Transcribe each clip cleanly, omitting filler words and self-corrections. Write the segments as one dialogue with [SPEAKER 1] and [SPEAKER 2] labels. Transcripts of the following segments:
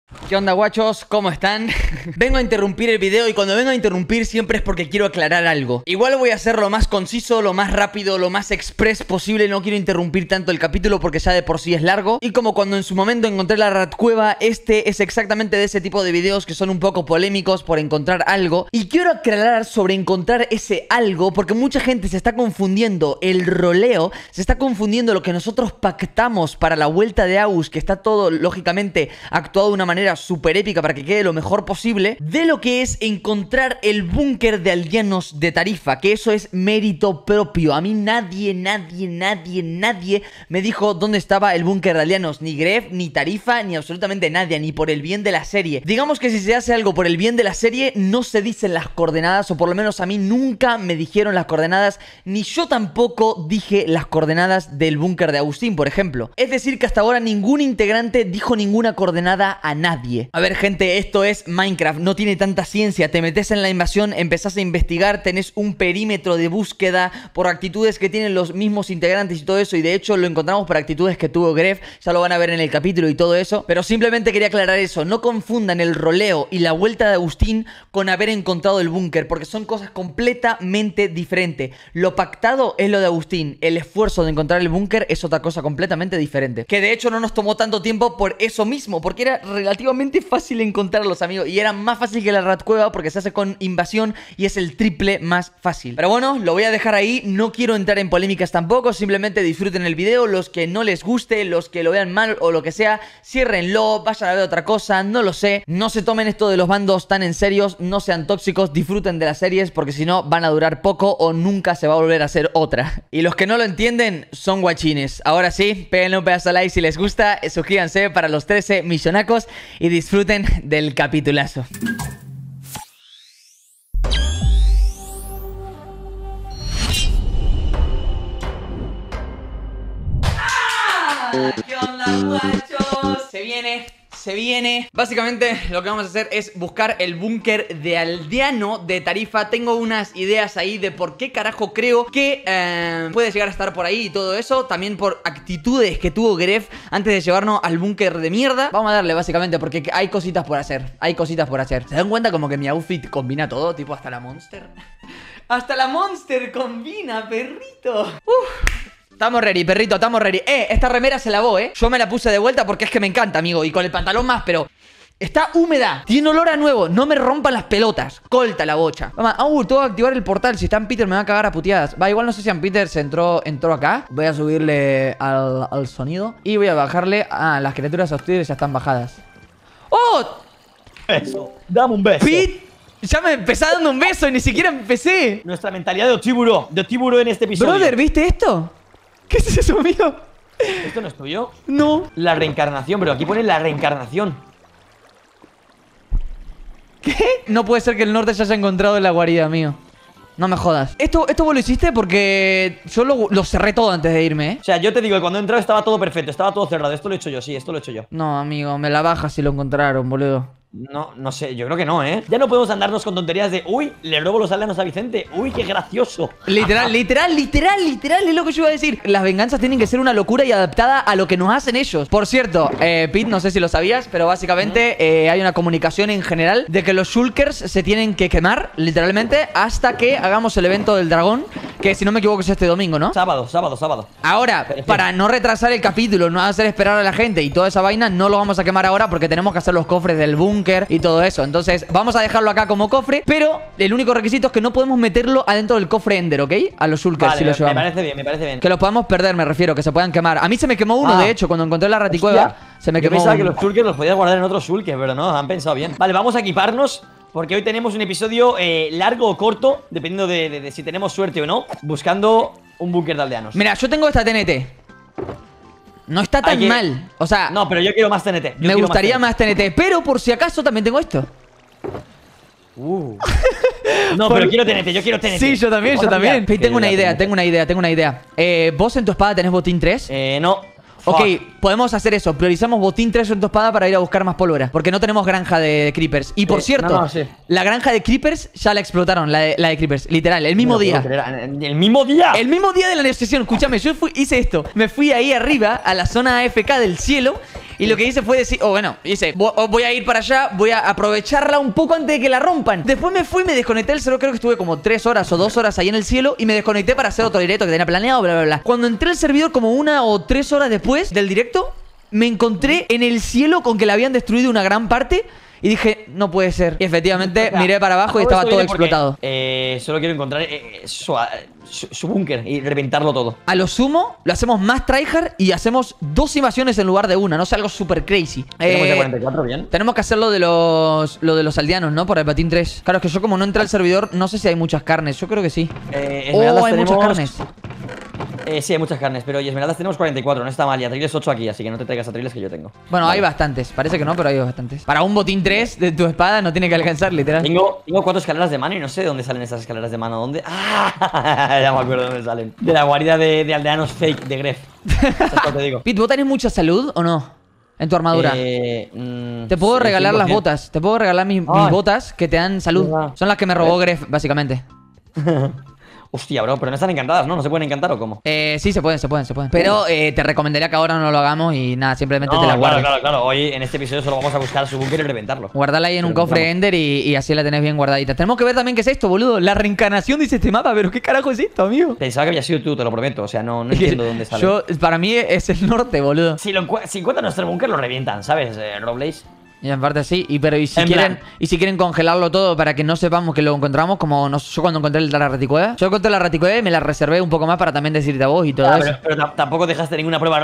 [SPEAKER 1] ¿Qué onda, guachos? ¿Cómo están? Vengo a interrumpir el video y cuando vengo a interrumpir siempre es porque quiero aclarar algo. Igual voy a hacer lo más conciso, lo más rápido, lo más express posible. No quiero interrumpir tanto el capítulo porque ya de por sí es largo. Y como cuando en su momento encontré la Ratcueva, este es exactamente de ese tipo de videos que son un poco polémicos por encontrar algo. Y quiero aclarar sobre encontrar ese algo porque mucha gente se está confundiendo el roleo, se está confundiendo lo que nosotros pactamos para la vuelta de Agus, que está todo lógicamente actuado de una manera súper épica para que quede lo mejor posible, de lo que es encontrar el búnker de aldeanos de Tarifa, que eso es mérito propio. A mí nadie me dijo dónde estaba el búnker de aldeanos, ni Gref, ni Tarifa, ni absolutamente nadie, ni por el bien de la serie. Digamos que si se hace algo por el bien de la serie, no se dicen las coordenadas, o por lo menos a mí nunca me dijeron las coordenadas, ni yo tampoco dije las coordenadas del búnker de Agustín, por ejemplo. Es decir que hasta ahora ningún integrante dijo ninguna coordenada a nadie. A ver, gente, esto es Minecraft, no tiene tanta ciencia. Te metes en la invasión, empezás a investigar, tenés un perímetro de búsqueda por actitudes que tienen los mismos integrantes y todo eso, y de hecho lo encontramos por actitudes que tuvo Gref, ya lo van a ver en el capítulo y todo eso, pero simplemente quería aclarar eso. No confundan el roleo y la vuelta de Agustín con haber encontrado el búnker, porque son cosas completamente diferentes. Lo pactado es lo de Agustín, el esfuerzo de encontrar el búnker es otra cosa completamente diferente, que de hecho no nos tomó tanto tiempo por eso mismo, porque era relativamente fácil encontrarlos, amigos, y era más fácil que la Ratcueva porque se hace con invasión y es el triple más fácil. Pero bueno, lo voy a dejar ahí, no quiero entrar en polémicas tampoco, simplemente disfruten el video. Los que no les guste, los que lo vean mal o lo que sea, ciérrenlo, vayan a ver otra cosa, no lo sé. No se tomen esto de los bandos tan en serios, no sean tóxicos, disfruten de las series porque si no van a durar poco o nunca se va a volver a hacer otra. Y los que no lo entienden son guachines. Ahora sí, péguenle un pedazo de like si les gusta, suscríbanse para los 13 millonacos y disfruten del capitulazo. ¿Qué onda, guachos? Se viene. Básicamente lo que vamos a hacer es buscar el búnker de aldeano de Tarifa. Tengo unas ideas ahí de por qué carajo creo que puede llegar a estar por ahí y todo eso. También por actitudes que tuvo Gref antes de llevarnos al búnker de mierda. Vamos a darle básicamente porque hay cositas por hacer. ¿Se dan cuenta como que mi outfit combina todo? Tipo hasta la Monster. Hasta la Monster combina, perrito. Estamos ready, perrito, estamos ready. Esta remera se lavó, yo me la puse de vuelta porque es que me encanta, amigo. Y con el pantalón más, pero está húmeda, tiene olor a nuevo. No me rompan las pelotas, corta la bocha. Vamos, tengo que activar el portal. Si está en Peter me va a cagar a puteadas. Va, igual no sé si en Peter se entró acá. Voy a subirle al sonido y voy a bajarle. Las criaturas hostiles ya están bajadas. ¡Oh!
[SPEAKER 2] Eso, dame un beso.
[SPEAKER 1] Pete, ya me empecé dando un beso y ni siquiera empecé.
[SPEAKER 2] Nuestra mentalidad de Otiburo en este episodio.
[SPEAKER 1] Brother, ¿viste esto? ¿Qué es eso, amigo?
[SPEAKER 2] ¿Esto no es tuyo?
[SPEAKER 1] No.
[SPEAKER 2] La reencarnación, pero aquí pone la reencarnación.
[SPEAKER 1] ¿Qué? No puede ser que el norte se haya encontrado en la guarida, amigo. No me jodas. Esto vos lo hiciste porque yo lo cerré todo antes de irme,
[SPEAKER 2] O sea, yo te digo que cuando he entrado estaba todo perfecto, estaba todo cerrado. Esto lo he hecho yo, sí, esto lo he hecho yo.
[SPEAKER 1] No, amigo, me la bajas si lo encontraron, boludo.
[SPEAKER 2] No sé, yo creo que no, Ya no podemos andarnos con tonterías de uy, le robo los aldeanos a Vicente. Uy, qué gracioso.
[SPEAKER 1] Literal, es lo que yo iba a decir. Las venganzas tienen que ser una locura y adaptada a lo que nos hacen ellos. Por cierto, Pete, no sé si lo sabías, pero básicamente hay una comunicación en general de que los shulkers se tienen que quemar, literalmente, hasta que hagamos el evento del dragón, que si no me equivoco es este domingo, ¿no?
[SPEAKER 2] Sábado.
[SPEAKER 1] Ahora, para no retrasar el capítulo, no hacer esperar a la gente y toda esa vaina, no lo vamos a quemar ahora porque tenemos que hacer los cofres del búnker y todo eso. Entonces vamos a dejarlo acá como cofre, pero el único requisito es que no podemos meterlo adentro del cofre Ender, ¿ok? A los shulkers,
[SPEAKER 2] vale,
[SPEAKER 1] si lo llevamos.
[SPEAKER 2] me parece bien.
[SPEAKER 1] Que los podamos perder, me refiero, que se puedan quemar. A mí se me quemó uno, de hecho, cuando encontré la Raticueva. Se me quemó
[SPEAKER 2] Yo pensaba
[SPEAKER 1] uno.
[SPEAKER 2] que los shulkers los podías guardar en otros shulkers, pero no, han pensado bien. Vale, vamos a equiparnos porque hoy tenemos un episodio largo o corto, dependiendo de si tenemos suerte o no, buscando un búnker de aldeanos.
[SPEAKER 1] Mira, yo tengo esta TNT. No está tan mal. O sea,
[SPEAKER 2] no, pero yo quiero más TNT.
[SPEAKER 1] Me gustaría más TNT, pero por si acaso también tengo esto.
[SPEAKER 2] No, pero quiero TNT, yo quiero TNT.
[SPEAKER 1] Sí, yo también. Tengo una idea. ¿Vos en tu espada tenés botín 3?
[SPEAKER 2] No.
[SPEAKER 1] Ok, podemos hacer eso. Priorizamos botín 3 en tu espada para ir a buscar más pólvora. Porque no tenemos granja de creepers. Y por cierto,
[SPEAKER 2] sí.
[SPEAKER 1] la granja de creepers ya la explotaron, la de creepers. Literal, el mismo día.
[SPEAKER 2] ¿El mismo día?
[SPEAKER 1] El mismo día de la negociación. Escúchame, hice esto. Me fui ahí arriba, a la zona AFK del cielo. Y lo que hice fue decir, voy a ir para allá, voy a aprovecharla un poco antes de que la rompan. Después me fui, me desconecté del servidor, creo que estuve como 3 horas o 2 horas ahí en el cielo y me desconecté para hacer otro directo que tenía planeado, bla, bla, bla. Cuando entré al servidor como 1 o 3 horas después del directo, me encontré en el cielo con que le habían destruido una gran parte. Y dije, no puede ser. Y efectivamente miré para abajo y estaba todo explotado.
[SPEAKER 2] Solo quiero encontrar su búnker y reventarlo todo.
[SPEAKER 1] A lo sumo, lo hacemos más tryhard y hacemos 2 invasiones en lugar de una. No sé, algo super crazy.
[SPEAKER 2] Tenemos de 44, bien.
[SPEAKER 1] Tenemos que hacer lo de los aldeanos, ¿no? Por el Batín 3. Claro, es que yo como no entré al servidor, no sé si hay muchas carnes. Yo creo que sí.
[SPEAKER 2] Hay
[SPEAKER 1] muchas carnes.
[SPEAKER 2] Sí, hay muchas carnes, pero y esmeraldas tenemos 44, no está mal. Y atriles 8 aquí, así que no te traigas atriles que yo tengo.
[SPEAKER 1] Bueno, vale. Hay bastantes. Parece que no, pero hay bastantes. Para un botín 3 de tu espada no tiene que alcanzar, literal.
[SPEAKER 2] Tengo 4 escaleras de mano y no sé de dónde salen esas escaleras de mano. ¿Dónde? ¡Ah! Ya me acuerdo de dónde salen. De la guarida de aldeanos fake de Gref. Eso te digo.
[SPEAKER 1] Pete, ¿vos tenés mucha salud o no? En tu armadura. Te puedo regalar 100%. Las botas. Te puedo regalar mis botas que te dan salud. Son las que me robó Gref, básicamente.
[SPEAKER 2] Hostia, bro, pero no están encantadas, ¿no? ¿No se pueden encantar o cómo?
[SPEAKER 1] Sí, se pueden. Pero te recomendaría que ahora no lo hagamos y nada, simplemente te la guardes.
[SPEAKER 2] Claro. Hoy en este episodio solo vamos a buscar su búnker y reventarlo.
[SPEAKER 1] Guardala ahí en un cofre Ender y así la tenés bien guardadita. Tenemos que ver también qué es esto, boludo. La reencarnación dice este mapa, pero ¿qué carajo es esto, amigo?
[SPEAKER 2] Pensaba que había sido tú, te lo prometo. O sea, no entiendo dónde sale.
[SPEAKER 1] Para mí es el norte, boludo.
[SPEAKER 2] Si encuentran nuestro búnker, lo revientan, ¿sabes, Roblaze?
[SPEAKER 1] Y en parte sí, y si quieren congelarlo todo para que no sepamos que lo encontramos, como yo cuando encontré la raticueva. Yo encontré la raticueva y me la reservé un poco más para también decirte a vos y todo eso.
[SPEAKER 2] Pero tampoco dejaste ninguna prueba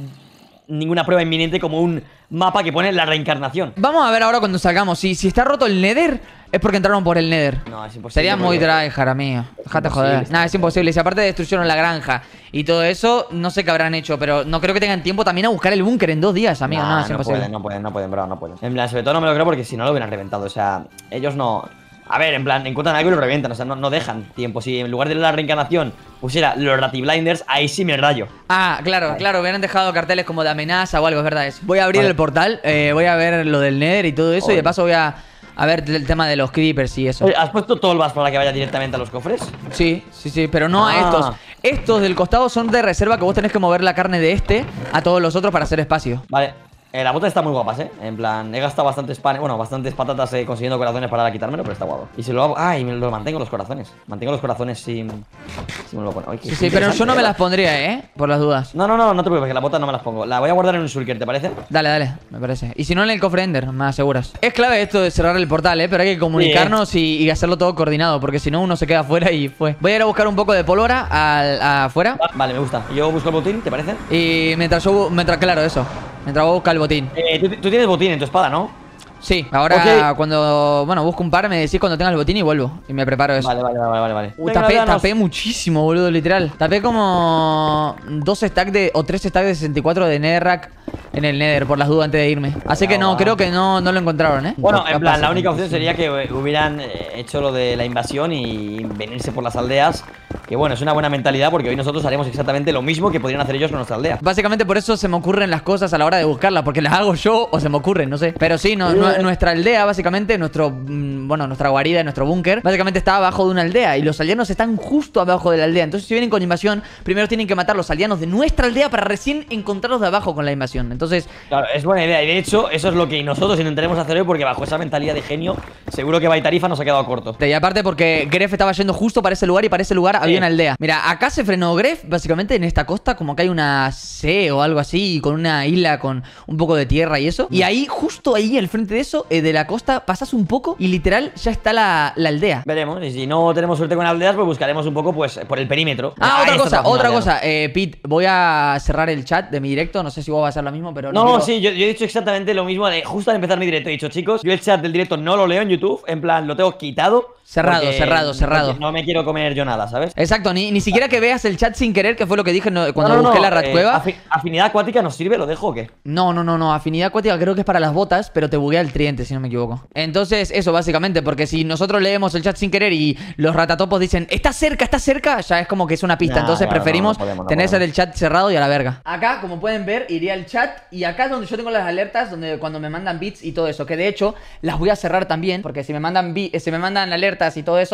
[SPEAKER 2] inminente como un mapa que pone la reencarnación.
[SPEAKER 1] Vamos a ver ahora cuando salgamos. Si está roto el Nether, es porque entraron por el Nether.
[SPEAKER 2] No, es imposible.
[SPEAKER 1] Sería muy tryhard, amigo. Déjate joder. Nada, es imposible. Si aparte destruyeron la granja y todo eso, no sé qué habrán hecho, pero no creo que tengan tiempo también a buscar el búnker en 2 días, amigo. No, es imposible.
[SPEAKER 2] No pueden, bro, no pueden. En plan, sobre todo no me lo creo porque si no lo hubieran reventado. O sea, ellos no... A ver, en plan, encuentran algo y lo revientan. O sea, no dejan tiempo. Si en lugar de la reencarnación pusiera los Ratiblinders, ahí sí me rayo.
[SPEAKER 1] Claro, hubieran dejado carteles como de amenaza o algo, es verdad eso. Voy a abrir el portal, voy a ver lo del Nether y todo eso. Y de paso voy a ver el tema de los creepers y eso.
[SPEAKER 2] ¿Has puesto tolvas para que vaya directamente a los cofres?
[SPEAKER 1] Sí, pero no a estos. Estos del costado son de reserva que vos tenés que mover la carne de a todos los otros para hacer espacio.
[SPEAKER 2] Vale. Las botas están muy guapas, En plan, he gastado bastantes bastantes patatas consiguiendo corazones para quitármelo, pero está guapo. Y si lo hago... y me lo mantengo los corazones. Mantengo los corazones si me lo pongo.
[SPEAKER 1] Sí, pero yo no me las pondría, Por las dudas.
[SPEAKER 2] No te preocupes, que las botas no me las pongo. La voy a guardar en un shulker, ¿te parece?
[SPEAKER 1] Dale, me parece. Y si no, en el cofre Ender, me aseguras. Es clave esto de cerrar el portal, pero hay que comunicarnos y hacerlo todo coordinado, porque si no, uno se queda afuera y fue. Voy a ir a buscar un poco de pólvora afuera.
[SPEAKER 2] Vale, me gusta. Yo busco el botín, ¿te parece?
[SPEAKER 1] Y mientras claro, eso. Mientras voy a buscar el botín.
[SPEAKER 2] Tú tienes botín en tu espada, ¿no?
[SPEAKER 1] Sí, ahora cuando... Bueno, busco un par, me decís cuando tenga el botín y vuelvo. Y me preparo eso.
[SPEAKER 2] Vale.
[SPEAKER 1] Tapé muchísimo, boludo, literal. Tapé como 2 stacks o 3 stacks de 64 de Netherrack en el Nether, por las dudas antes de irme. Así que creo que no lo encontraron,
[SPEAKER 2] Bueno, en plan, la única opción sería que hubieran hecho lo de la invasión y venirse por las aldeas. Que bueno, es una buena mentalidad porque hoy nosotros haremos exactamente lo mismo que podrían hacer ellos con nuestra aldea.
[SPEAKER 1] Básicamente por eso se me ocurren las cosas a la hora de buscarlas, porque las hago yo o se me ocurren, no sé. Pero sí, nuestra aldea, básicamente, nuestra guarida, nuestro búnker, básicamente está abajo de una aldea y los aldeanos están justo abajo de la aldea. Entonces si vienen con invasión, primero tienen que matar a los aldeanos de nuestra aldea para recién encontrarlos de abajo con la invasión. Entonces...
[SPEAKER 2] Claro, es buena idea y de hecho eso es lo que nosotros intentaremos hacer hoy porque bajo esa mentalidad de genio seguro que Baitarifa nos ha quedado corto.
[SPEAKER 1] Y aparte porque Gref estaba yendo justo para ese lugar y para ese lugar había una aldea. Mira, acá se frenó Gref, básicamente en esta costa, como que hay una C o algo así, con una isla con un poco de tierra y eso. Y ahí, justo ahí, al frente de eso, de la costa, pasas un poco y literal ya está la aldea.
[SPEAKER 2] Veremos, y si no tenemos suerte con aldeas, pues buscaremos un poco pues por el perímetro.
[SPEAKER 1] Otra cosa, Pete, voy a cerrar el chat de mi directo, no sé si vos vas a hacer lo mismo, pero...
[SPEAKER 2] No, sí, yo he dicho exactamente lo mismo justo al empezar mi directo. He dicho, chicos, yo el chat del directo no lo leo en YouTube, en plan, lo tengo quitado.
[SPEAKER 1] Cerrado.
[SPEAKER 2] No me quiero comer yo nada, ¿sabes?
[SPEAKER 1] Exacto, ni siquiera que veas el chat sin querer, que fue lo que dije cuando busqué la ratcueva.
[SPEAKER 2] ¿Afinidad acuática nos sirve? ¿Lo dejo o qué?
[SPEAKER 1] No, afinidad acuática creo que es para las botas, pero te buguea el tridente, si no me equivoco. Entonces, eso básicamente, porque si nosotros leemos el chat sin querer y los ratatopos dicen, está cerca, ya es como que es una pista. Entonces preferimos tener el chat cerrado y a la verga. Acá, como pueden ver, iría el chat y acá es donde yo tengo las alertas, donde cuando me mandan bits y todo eso, que de hecho las voy a cerrar también, porque si me mandan alertas y todo eso,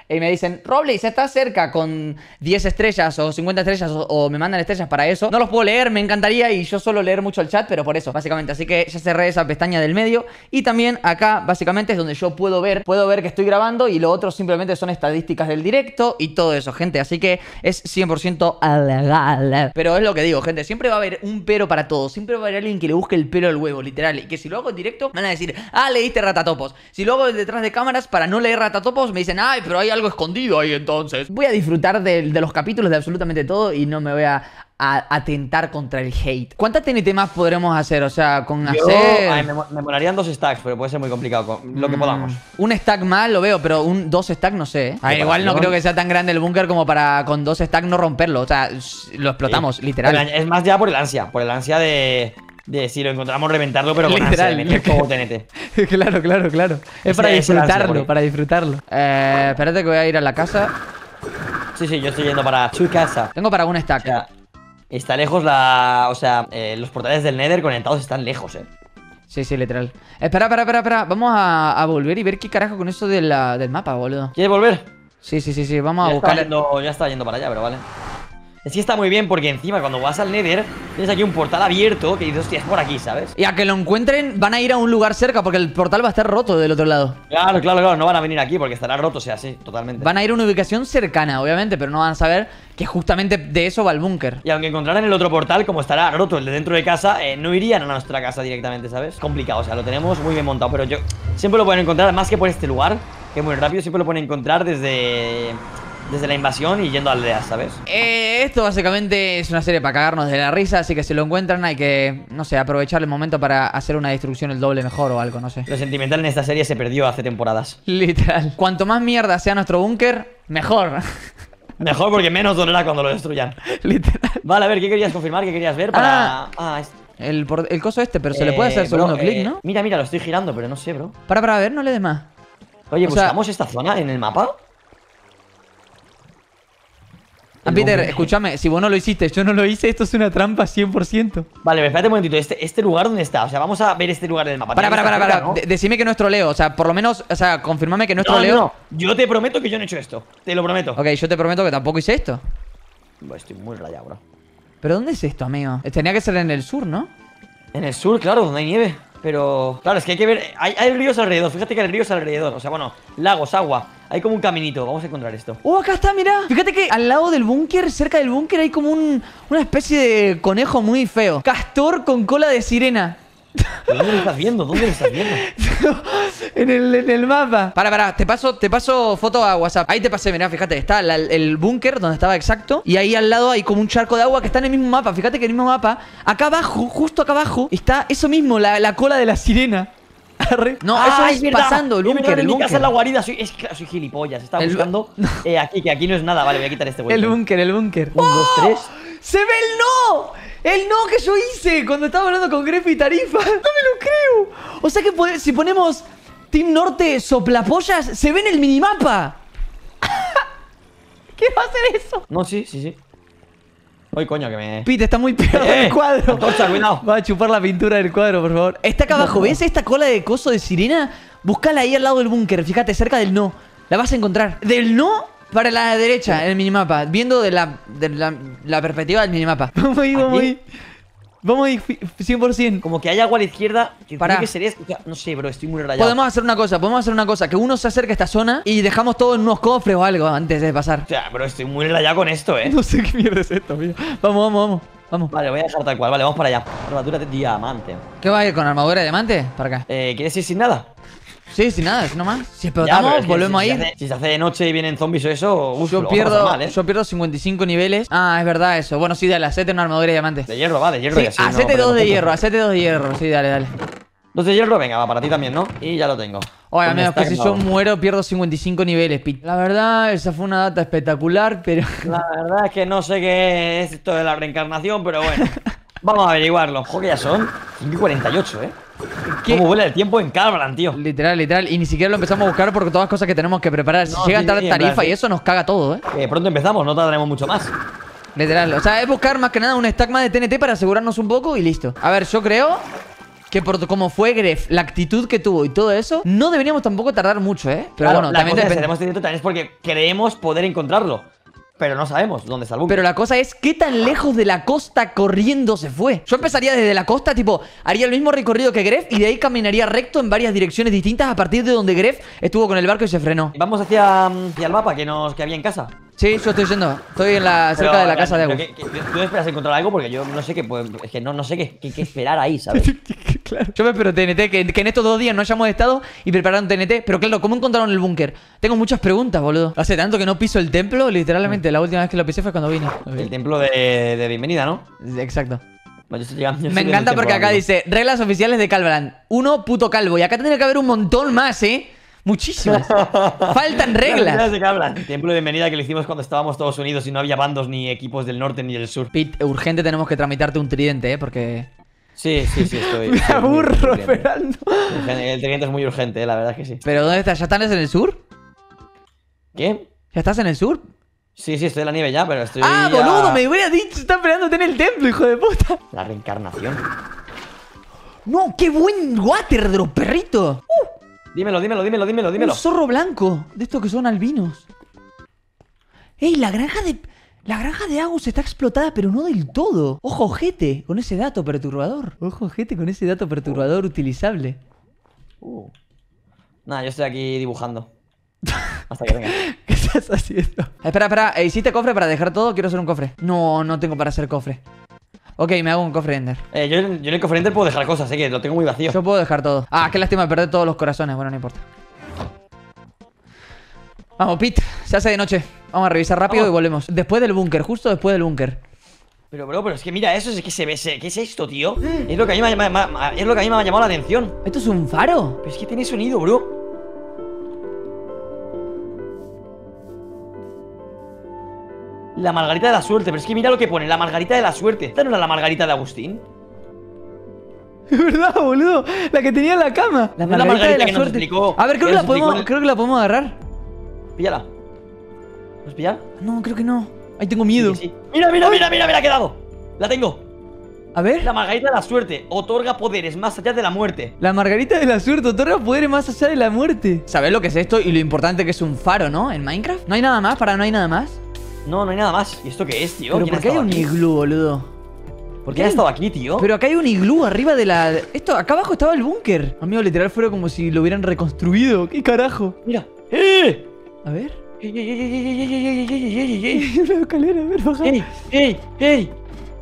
[SPEAKER 1] y me dicen, Robles, estás cerca con 10 estrellas o 50 estrellas o me mandan estrellas para eso. No los puedo leer, me encantaría y yo suelo leer mucho el chat, pero por eso, básicamente. Así que ya cerré esa pestaña del medio. Y también acá, básicamente, es donde yo puedo ver que estoy grabando y lo otro simplemente son estadísticas del directo y todo eso, gente. Así que es 100% legal. Pero es lo que digo, gente, siempre va a haber un pero para todo. Siempre va a haber alguien que le busque el pelo al huevo, literal. Y que si lo hago en directo, me van a decir, leíste ratatopos. Si lo hago detrás de cámaras para no leer ratatopos, me dicen, ay, pero hay algo escondido ahí entonces. Voy a disfrutar de los capítulos de absolutamente todo y no me voy a atentar contra el hate. ¿Cuántas TNT más podremos hacer? O sea, con hacer...
[SPEAKER 2] Ay, me molarían 2 stacks, pero puede ser muy complicado con lo que podamos.
[SPEAKER 1] Un stack más lo veo, pero 2 stacks no sé, ¿eh? A ver, igual no creo que sea tan grande el búnker como para con 2 stacks no romperlo. O sea, lo explotamos, literal.
[SPEAKER 2] Pero es más ya por el ansia de si lo encontramos reventarlo, pero con ansia de meter todo TNT.
[SPEAKER 1] Claro. Es para disfrutarlo, espérate que voy a ir a la casa.
[SPEAKER 2] Sí, yo estoy yendo para tu casa.
[SPEAKER 1] Tengo para un stack.
[SPEAKER 2] O sea, está lejos los portales del Nether conectados están lejos,
[SPEAKER 1] Sí, literal. Espera. Vamos a volver y ver qué carajo con eso del mapa, boludo.
[SPEAKER 2] ¿Quieres volver?
[SPEAKER 1] Sí, vamos a buscar.
[SPEAKER 2] Ya estaba yendo para allá, pero vale. Es que está muy bien porque encima cuando vas al Nether tienes aquí un portal abierto que dices, hostia, es por aquí, ¿sabes?
[SPEAKER 1] Y a que lo encuentren van a ir a un lugar cerca porque el portal va a estar roto del otro lado.
[SPEAKER 2] Claro, no van a venir aquí porque estará roto, o sea, sí, totalmente.
[SPEAKER 1] Van a ir a una ubicación cercana, obviamente, pero no van a saber que justamente de eso va el búnker.
[SPEAKER 2] Y aunque encontraran el otro portal, como estará roto el de dentro de casa, no irían a nuestra casa directamente, ¿sabes? Complicado, o sea, lo tenemos muy bien montado, pero yo siempre lo pueden encontrar, más que por este lugar, que es muy rápido, siempre lo pueden encontrar desde la invasión y yendo a aldeas, ¿sabes?
[SPEAKER 1] Esto básicamente es una serie para cagarnos de la risa, así que si lo encuentran hay que, no sé, aprovechar el momento para hacer una destrucción el doble mejor o algo, no sé.
[SPEAKER 2] Lo sentimental en esta serie se perdió hace temporadas.
[SPEAKER 1] Literal. Cuanto más mierda sea nuestro búnker, mejor.
[SPEAKER 2] Mejor porque menos dolerá cuando lo destruyan.
[SPEAKER 1] Literal.
[SPEAKER 2] Vale, a ver, ¿qué querías confirmar? ¿Qué querías ver para...?
[SPEAKER 1] El coso este, pero se le puede hacer segundo clic, ¿no?
[SPEAKER 2] Mira, lo estoy girando, pero no sé, bro.
[SPEAKER 1] Para ver, no le des más.
[SPEAKER 2] Oye, ¿buscamos esta zona en el mapa?
[SPEAKER 1] Peter, escúchame, si vos no lo hiciste, yo no lo hice, esto es una trampa 100%.
[SPEAKER 2] Vale, espérate un momentito, ¿este lugar dónde está? O sea, vamos a ver este lugar del mapa.
[SPEAKER 1] Para, ¿no? Decime que no es troleo, o sea, por lo menos, o sea, confirmame que no es troleo.
[SPEAKER 2] No, yo te prometo que yo no he hecho esto, te lo prometo.
[SPEAKER 1] Ok, yo te prometo que tampoco hice esto.
[SPEAKER 2] Estoy muy rayado, bro.
[SPEAKER 1] ¿Pero dónde es esto, amigo? Tenía que ser en el sur, ¿no?
[SPEAKER 2] En el sur, claro, donde hay nieve. Pero, claro, es que hay que ver. Hay ríos alrededor, fíjate que hay ríos alrededor. O sea, bueno, lagos, agua. Hay como un caminito, vamos a encontrar esto.
[SPEAKER 1] Acá está, mirá. Fíjate que al lado del búnker, cerca del búnker, hay como una especie de conejo muy feo. Castor con cola de sirena.
[SPEAKER 2] ¿Dónde lo estás viendo?
[SPEAKER 1] En el mapa. Para, te paso foto a WhatsApp. Ahí te pasé, mirá, fíjate, está el búnker donde estaba exacto. Y ahí al lado hay como un charco de agua que está en el mismo mapa. Fíjate que en el mismo mapa, acá abajo, justo acá abajo, está eso mismo, la cola de la sirena. No, eso es pasando el búnker.
[SPEAKER 2] En mi casa en la guarida, soy gilipollas. Estaba buscando aquí, que aquí no es nada. Vale, voy a quitar este güey.
[SPEAKER 1] El búnker.
[SPEAKER 2] 1, 2, 3.
[SPEAKER 1] ¡Se ve el no! El no que yo hice cuando estaba hablando con Gref y Tarifa. No me lo creo. O sea que si ponemos Team Norte soplapollas, se ve en el minimapa. ¿Qué va a hacer eso?
[SPEAKER 2] No, sí. Uy, coño, que me...
[SPEAKER 1] Pete, está muy pegado el cuadro.
[SPEAKER 2] Antorcha, cuidado.
[SPEAKER 1] Va a chupar la pintura del cuadro, por favor. Está acá abajo, ¿ves esta cola de coso de sirena? Búscala ahí al lado del búnker, fíjate, cerca del no. La vas a encontrar. Del no para la derecha, en el minimapa. Viendo de la perspectiva del minimapa. Vamos ahí. Vamos ahí, 100%.
[SPEAKER 2] Como que hay agua a la izquierda.
[SPEAKER 1] Para.
[SPEAKER 2] Que sería... No sé, bro, estoy muy rayado.
[SPEAKER 1] Podemos hacer una cosa. Que uno se acerque a esta zona y dejamos todo en unos cofres o algo antes de pasar.
[SPEAKER 2] O sea, bro, estoy muy rayado con esto,
[SPEAKER 1] No sé qué mierda es esto, amigo. Vamos.
[SPEAKER 2] Vale, voy a dejar tal cual. Vale, vamos para allá. Armadura de diamante.
[SPEAKER 1] ¿Qué va a ir con armadura de diamante? Para acá.
[SPEAKER 2] ¿Quieres ir sin nada?
[SPEAKER 1] Sí, sin nada, no más. Si explotamos, volvemos a ir.
[SPEAKER 2] Si se hace de noche y vienen zombies o eso,
[SPEAKER 1] yo pierdo 55 niveles. Es verdad eso. Bueno, sí, dale, hacete una armadura de diamante.
[SPEAKER 2] De hierro, va, de hierro.
[SPEAKER 1] Sí, hacete 2 de hierro. Sí, dale.
[SPEAKER 2] 2 de hierro, venga, va para ti también, ¿no? Y ya lo tengo.
[SPEAKER 1] Oye, amigos, que si yo muero pierdo 55 niveles, Pete. La verdad, esa fue una data espectacular, pero...
[SPEAKER 2] La verdad es que no sé qué es esto de la reencarnación, pero bueno. Vamos a averiguarlo. Ojo, que ya son 5:48, ¿Cómo vuela el tiempo en Calvran, tío?
[SPEAKER 1] Literal. Y ni siquiera lo empezamos a buscar porque todas las cosas que tenemos que preparar. Si llega a entrar tarifa y eso nos caga todo,
[SPEAKER 2] Pronto empezamos, no tardaremos mucho más.
[SPEAKER 1] Literal, o sea, es buscar más que nada un stack más de TNT para asegurarnos un poco y listo. A ver, yo creo que por como fue Gref, la actitud que tuvo y todo eso, no deberíamos tampoco tardar mucho, ¿eh? Pero
[SPEAKER 2] Claro,
[SPEAKER 1] bueno,
[SPEAKER 2] la
[SPEAKER 1] también
[SPEAKER 2] cosa es,
[SPEAKER 1] depende.
[SPEAKER 2] tenemos este directo también es porque creemos poder encontrarlo. Pero no sabemos dónde está el búnker.
[SPEAKER 1] Pero la cosa es, ¿qué tan lejos de la costa corriendo se fue? Yo empezaría desde la costa, tipo, haría el mismo recorrido que Gref y de ahí caminaría recto en varias direcciones distintas a partir de donde Gref estuvo con el barco y se frenó.
[SPEAKER 2] Vamos hacia el mapa que había en casa.
[SPEAKER 1] Sí, yo estoy yendo. Estoy en cerca
[SPEAKER 2] Pero,
[SPEAKER 1] de la casa de
[SPEAKER 2] pero
[SPEAKER 1] Agus.
[SPEAKER 2] ¿tú esperas encontrar algo? Porque yo no sé qué, pues, es que no sé qué esperar ahí, ¿sabes?
[SPEAKER 1] Claro. Yo me espero TNT, que en estos 2 días no hayamos estado y prepararon TNT. Pero claro, ¿cómo encontraron el búnker? Tengo muchas preguntas, boludo. Hace tanto que no piso el templo, literalmente. La última vez que lo pisé fue cuando vine.
[SPEAKER 2] El templo de bienvenida, ¿no?
[SPEAKER 1] Exacto.
[SPEAKER 2] Bueno, yo estoy llegando, yo
[SPEAKER 1] Me
[SPEAKER 2] estoy en el
[SPEAKER 1] encanta
[SPEAKER 2] templo
[SPEAKER 1] porque acá
[SPEAKER 2] ahora mismo.
[SPEAKER 1] dice reglas oficiales de Calvaland. 1, puto calvo. Y acá tendría que haber un montón más, ¿eh? Muchísimas. Faltan reglas.
[SPEAKER 2] ¿De qué hablan? El templo de bienvenida que lo hicimos cuando estábamos todos unidos y no había bandos ni equipos del norte ni del sur.
[SPEAKER 1] Pete, urgente tenemos que tramitarte un tridente, ¿eh? Porque...
[SPEAKER 2] Sí, estoy.
[SPEAKER 1] Me
[SPEAKER 2] estoy muy
[SPEAKER 1] aburro
[SPEAKER 2] urgente.
[SPEAKER 1] esperando.
[SPEAKER 2] El tridente es muy urgente, la verdad es que sí.
[SPEAKER 1] ¿Pero dónde estás? ¿Ya estás en el sur?
[SPEAKER 2] ¿Qué?
[SPEAKER 1] ¿Ya estás en el sur?
[SPEAKER 2] Sí, estoy en la nieve ya, pero estoy.
[SPEAKER 1] ¡Ah, boludo! Me hubieras dicho, está esperándote en el templo, hijo de puta.
[SPEAKER 2] La reencarnación.
[SPEAKER 1] ¡No! ¡Qué buen waterdrop, perrito!
[SPEAKER 2] Dímelo.
[SPEAKER 1] Un zorro blanco, de estos que son albinos. ¡Ey! La granja de Agus está explotada, pero no del todo. Ojo, ojete, con ese dato perturbador. Ojo, ojete, con ese dato perturbador utilizable.
[SPEAKER 2] Nada, yo estoy aquí dibujando. Hasta que venga.
[SPEAKER 1] ¿Qué estás haciendo? Espera, ¿hiciste cofre para dejar todo? Quiero hacer un cofre. No tengo para hacer cofre. Ok, me hago un cofre Ender.
[SPEAKER 2] Yo en el cofre Ender puedo dejar cosas, que lo tengo muy vacío.
[SPEAKER 1] Yo puedo dejar todo. Ah, qué lástima perder todos los corazones. Bueno, no importa. Vamos, Pete. Se hace de noche. Vamos a revisar rápido y volvemos. Después del búnker, justo después del búnker.
[SPEAKER 2] Pero, bro, es que mira, eso es que se ve. ¿Qué es esto, tío? Es lo que a mí me ha llamado la atención.
[SPEAKER 1] ¿Esto es un faro?
[SPEAKER 2] Pero es que tiene sonido, bro. La margarita de la suerte, pero es que mira lo que pone, la margarita de la suerte. ¿Esta no era la margarita de Agustín?
[SPEAKER 1] Es verdad, boludo. La que tenía en la cama. La
[SPEAKER 2] No es la
[SPEAKER 1] margarita de la
[SPEAKER 2] que nos
[SPEAKER 1] suerte.
[SPEAKER 2] explicó-
[SPEAKER 1] A ver, creo
[SPEAKER 2] que
[SPEAKER 1] que la
[SPEAKER 2] nos explicó
[SPEAKER 1] podemos, creo que la podemos agarrar.
[SPEAKER 2] Píllala. ¿Puedes pillar?
[SPEAKER 1] No, creo que no. Ahí tengo miedo.
[SPEAKER 2] Sí, sí. Mira, me ha quedado. La tengo.
[SPEAKER 1] A ver.
[SPEAKER 2] La margarita de la suerte otorga poderes más allá de la muerte.
[SPEAKER 1] La margarita de la suerte otorga poderes más allá de la muerte. ¿Sabes lo que es esto y lo importante que es un faro, no? En Minecraft. ¿No hay nada más? ¿No hay nada más?
[SPEAKER 2] No hay nada más. ¿Y esto qué es, tío?
[SPEAKER 1] Pero
[SPEAKER 2] ¿Quién ha
[SPEAKER 1] ¿por qué hay
[SPEAKER 2] estado
[SPEAKER 1] un
[SPEAKER 2] aquí?
[SPEAKER 1] iglú, boludo?
[SPEAKER 2] ¿Quién ha estado aquí, tío?
[SPEAKER 1] Pero acá hay un iglú arriba de la... Esto, acá abajo estaba el búnker. Amigo, literal fuera como si lo hubieran reconstruido. ¿Qué carajo?
[SPEAKER 2] Mira. ¡Eh!
[SPEAKER 1] A ver.
[SPEAKER 2] ¡Ey!
[SPEAKER 1] Una escalera, a ver, baja.
[SPEAKER 2] ¡Ey!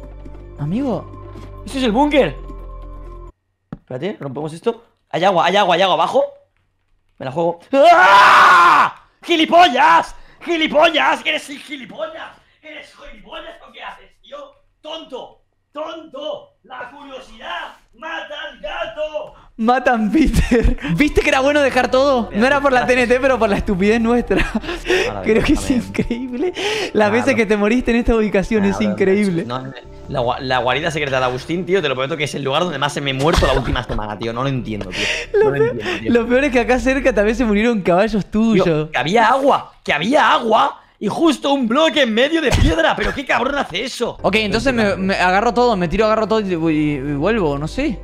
[SPEAKER 1] Amigo.
[SPEAKER 2] ¡Eso es el búnker! Espérate, rompemos esto. Hay agua abajo. Me la juego. ¡Ah! ¡Gilipollas! ¡Gilipollas! ¿Eres gilipollas? ¿Eres gilipollas o qué haces, tío? ¡Tonto! ¡La curiosidad mata al gato!
[SPEAKER 1] Matan Peter. ¿Viste que era bueno dejar todo? No era por la TNT, pero por la estupidez nuestra. Creo que es increíble. Las veces que te moriste en esta ubicación es increíble.
[SPEAKER 2] No, la guarida secreta de Agustín, tío, te lo prometo que es el lugar donde más se me he muerto la última semana, tío. No lo entiendo, tío. No lo entiendo, tío.
[SPEAKER 1] Lo peor es que acá cerca también se murieron caballos tuyos.
[SPEAKER 2] Tío, que había agua y justo un bloque en medio de piedra. Pero qué cabrón hace eso.
[SPEAKER 1] Ok, entonces me agarro todo, agarro todo y vuelvo, no sé.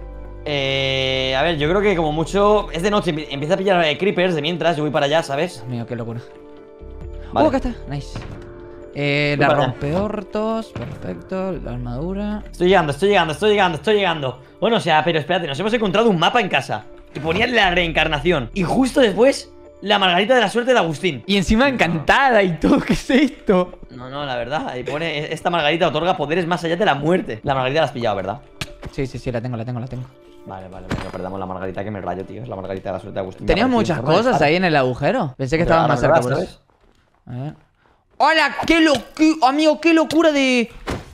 [SPEAKER 2] A ver, yo creo que como mucho es de noche, empieza a pillar creepers de mientras yo voy para allá, ¿sabes?
[SPEAKER 1] Dios mío, qué locura.
[SPEAKER 2] Vale.
[SPEAKER 1] Acá está, nice. La
[SPEAKER 2] para allá.
[SPEAKER 1] rompeortos, perfecto, la armadura.
[SPEAKER 2] Estoy llegando. Bueno, o sea, pero espérate, nos hemos encontrado un mapa en casa y ponía la reencarnación. Y justo después, la margarita de la suerte de Agustín.
[SPEAKER 1] Y encima encantada y todo, ¿qué es esto?
[SPEAKER 2] No, la verdad, ahí pone, esta margarita otorga poderes más allá de la muerte. La margarita la has pillado, ¿verdad?
[SPEAKER 1] Sí, la tengo.
[SPEAKER 2] Vale, no perdamos la margarita que me rayo, tío. Es la margarita de la suerte de Agustín.
[SPEAKER 1] Tenías muchas cosas ahí en el agujero. Pensé que estabas más cerca por
[SPEAKER 2] ¿sabes?
[SPEAKER 1] eso. A ver. ¡Hola! Amigo, qué locura de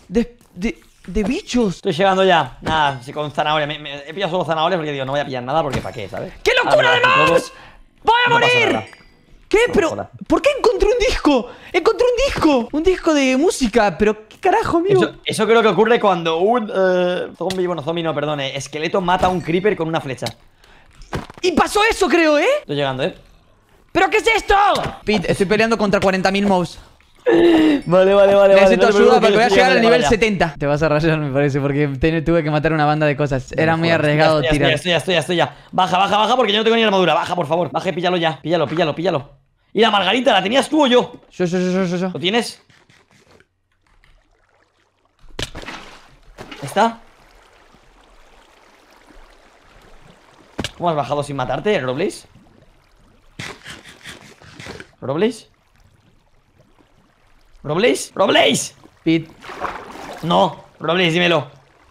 [SPEAKER 1] bichos.
[SPEAKER 2] Estoy llegando ya. Nada, con zanahoria. He pillado solo zanahorias porque digo, no voy a pillar nada porque ¿para qué, ¿sabes?
[SPEAKER 1] ¡Qué locura de más! ¡Voy a
[SPEAKER 2] No pasa
[SPEAKER 1] morir!
[SPEAKER 2] nada.
[SPEAKER 1] ¿Qué?
[SPEAKER 2] No
[SPEAKER 1] Pero,
[SPEAKER 2] jodas.
[SPEAKER 1] ¿por qué encontré un disco? ¡Encontré un disco! Un disco de música. Pero, ¿qué carajo, amigo?
[SPEAKER 2] Eso creo que ocurre cuando un zombie no, perdón, esqueleto mata a un creeper con una flecha.
[SPEAKER 1] Y pasó eso, creo, ¿eh?
[SPEAKER 2] Estoy llegando,
[SPEAKER 1] ¿Pero qué es esto? Pete, estoy peleando contra 40.000 mobs.
[SPEAKER 2] Vale, vale, vale.
[SPEAKER 1] Necesito
[SPEAKER 2] no te
[SPEAKER 1] ayuda
[SPEAKER 2] preocupes,
[SPEAKER 1] porque voy a
[SPEAKER 2] estoy
[SPEAKER 1] llegar al
[SPEAKER 2] llegando
[SPEAKER 1] nivel
[SPEAKER 2] para allá.
[SPEAKER 1] 70. Te vas a rayar, me parece, porque tuve que matar una banda de cosas. Era muy arriesgado tirar.
[SPEAKER 2] Estoy ya. Baja, porque yo no tengo ni armadura. Baja, por favor. Baja y píllalo ya. Píllalo. Y la margarita, ¿la tenías tú o yo?
[SPEAKER 1] Yo.
[SPEAKER 2] ¿Lo tienes? ¿Está? ¿Cómo has bajado sin matarte, Robles? ¿Robles?
[SPEAKER 1] Pit.
[SPEAKER 2] No, Robles, dímelo.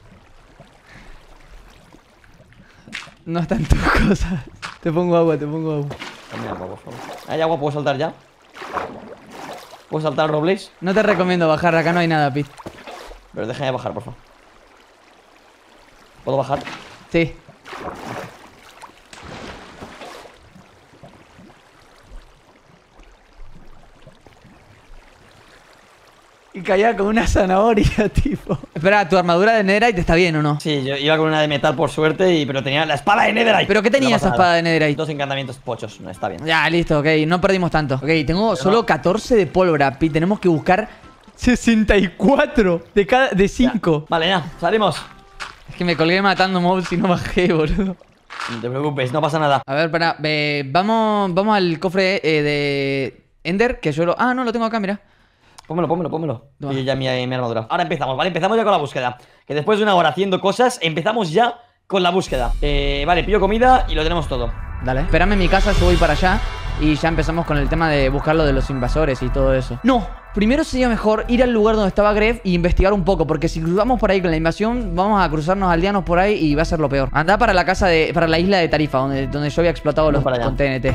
[SPEAKER 1] No están tus cosas. Te pongo agua.
[SPEAKER 2] Dame agua, por favor. ¿Hay agua? ¿Puedo saltar ya? ¿Puedo saltar, Robles?
[SPEAKER 1] No te recomiendo bajar, acá no hay nada, Pit.
[SPEAKER 2] Pero déjame bajar, por favor. ¿Puedo bajar?
[SPEAKER 1] Sí. Y caía con una zanahoria, tipo. Espera, ¿tu armadura de Netherite está bien o no?
[SPEAKER 2] Sí, yo iba con una de metal por suerte, pero tenía la espada de Netherite.
[SPEAKER 1] ¿Pero qué tenía
[SPEAKER 2] No
[SPEAKER 1] esa
[SPEAKER 2] pasa
[SPEAKER 1] espada
[SPEAKER 2] nada.
[SPEAKER 1] de Netherite?
[SPEAKER 2] 2 encantamientos pochos, no está bien.
[SPEAKER 1] Ya, listo, ok, no perdimos tanto. Ok, tengo solo 14 de pólvora, Pit. Tenemos que buscar 64 de 5.
[SPEAKER 2] Vale, ya, salimos.
[SPEAKER 1] Es que me colgué matando mobs y no bajé, boludo.
[SPEAKER 2] No te preocupes, no pasa nada.
[SPEAKER 1] A ver, para, vamos al cofre de Ender, que yo lo... Ah, no, lo tengo acá, mira.
[SPEAKER 2] Pónmelo.
[SPEAKER 1] No.
[SPEAKER 2] Y ya mi armadura. Ahora empezamos, ¿vale? Empezamos ya con la búsqueda. Que después de una hora haciendo cosas, empezamos ya con la búsqueda. Vale, pillo comida y lo tenemos todo.
[SPEAKER 1] Dale. Espérame en mi casa, yo voy para allá. Y ya empezamos con el tema de buscar lo de los invasores y todo eso. No, primero sería mejor ir al lugar donde estaba Gref y investigar un poco. Porque si cruzamos por ahí con la invasión, vamos a cruzarnos aldeanos por ahí y va a ser lo peor. Andá para para la isla de Tarifa, donde yo había explotado los
[SPEAKER 2] para allá.
[SPEAKER 1] con TNT.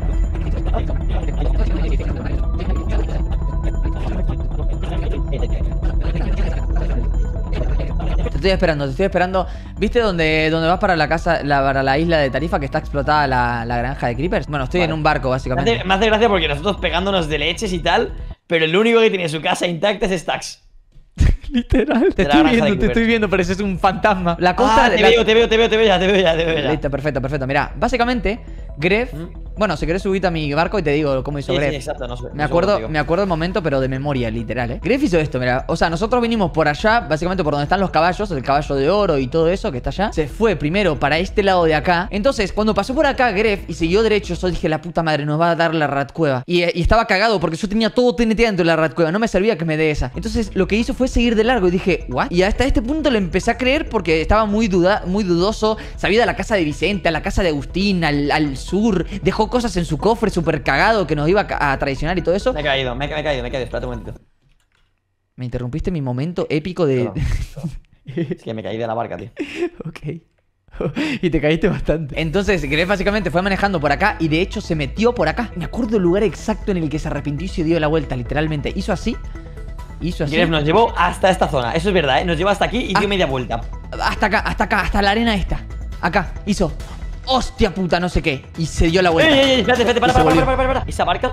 [SPEAKER 1] Te estoy esperando. ¿Viste dónde vas para la casa, para la isla de Tarifa que está explotada la granja de creepers? Bueno, estoy en un barco, básicamente.
[SPEAKER 2] Me hace gracia porque nosotros pegándonos de leches y tal, pero el único que tiene su casa intacta es Stacks.
[SPEAKER 1] Literal. Te estoy viendo, pareces un fantasma. La costa
[SPEAKER 2] te veo ya.
[SPEAKER 1] Listo, perfecto. Mira, básicamente, Gref. Bueno, si querés subirte a mi barco y te digo cómo hizo Gref.
[SPEAKER 2] Sí, exacto,
[SPEAKER 1] me acuerdo el momento, pero de memoria, literal, Gref hizo esto, mira. O sea, nosotros vinimos por allá, básicamente por donde están los caballos, el caballo de oro y todo eso que está allá. Se fue primero para este lado de acá. Entonces, cuando pasó por acá Gref y siguió derecho, yo dije, la puta madre, nos va a dar la ratcueva. Y estaba cagado porque yo tenía todo TNT dentro de la ratcueva. No me servía que me dé esa. Entonces, lo que hizo fue seguir de largo y dije, ¿what? Y hasta este punto le empecé a creer porque estaba muy dudoso. Sabía de la casa de Vicente, a la casa de Agustín, al sur. Dejó cosas en su cofre súper cagado que nos iba a traicionar y todo eso.
[SPEAKER 2] Me he caído. Espérate un momentito.
[SPEAKER 1] Me interrumpiste mi momento épico de...
[SPEAKER 2] No. Es que me caí de la barca, tío.
[SPEAKER 1] Ok. Y te caíste bastante. Entonces, Gref básicamente fue manejando por acá y de hecho se metió por acá. Me acuerdo el lugar exacto en el que se arrepintió y se dio la vuelta, literalmente. Hizo así.
[SPEAKER 2] Gref nos llevó hasta esta zona. Eso es verdad, Nos llevó hasta aquí y dio media vuelta.
[SPEAKER 1] Hasta acá, hasta la arena esta. Acá, hizo... Hostia puta, no sé qué. Y se dio la vuelta.
[SPEAKER 2] Espérate, para. ¿Esa barca?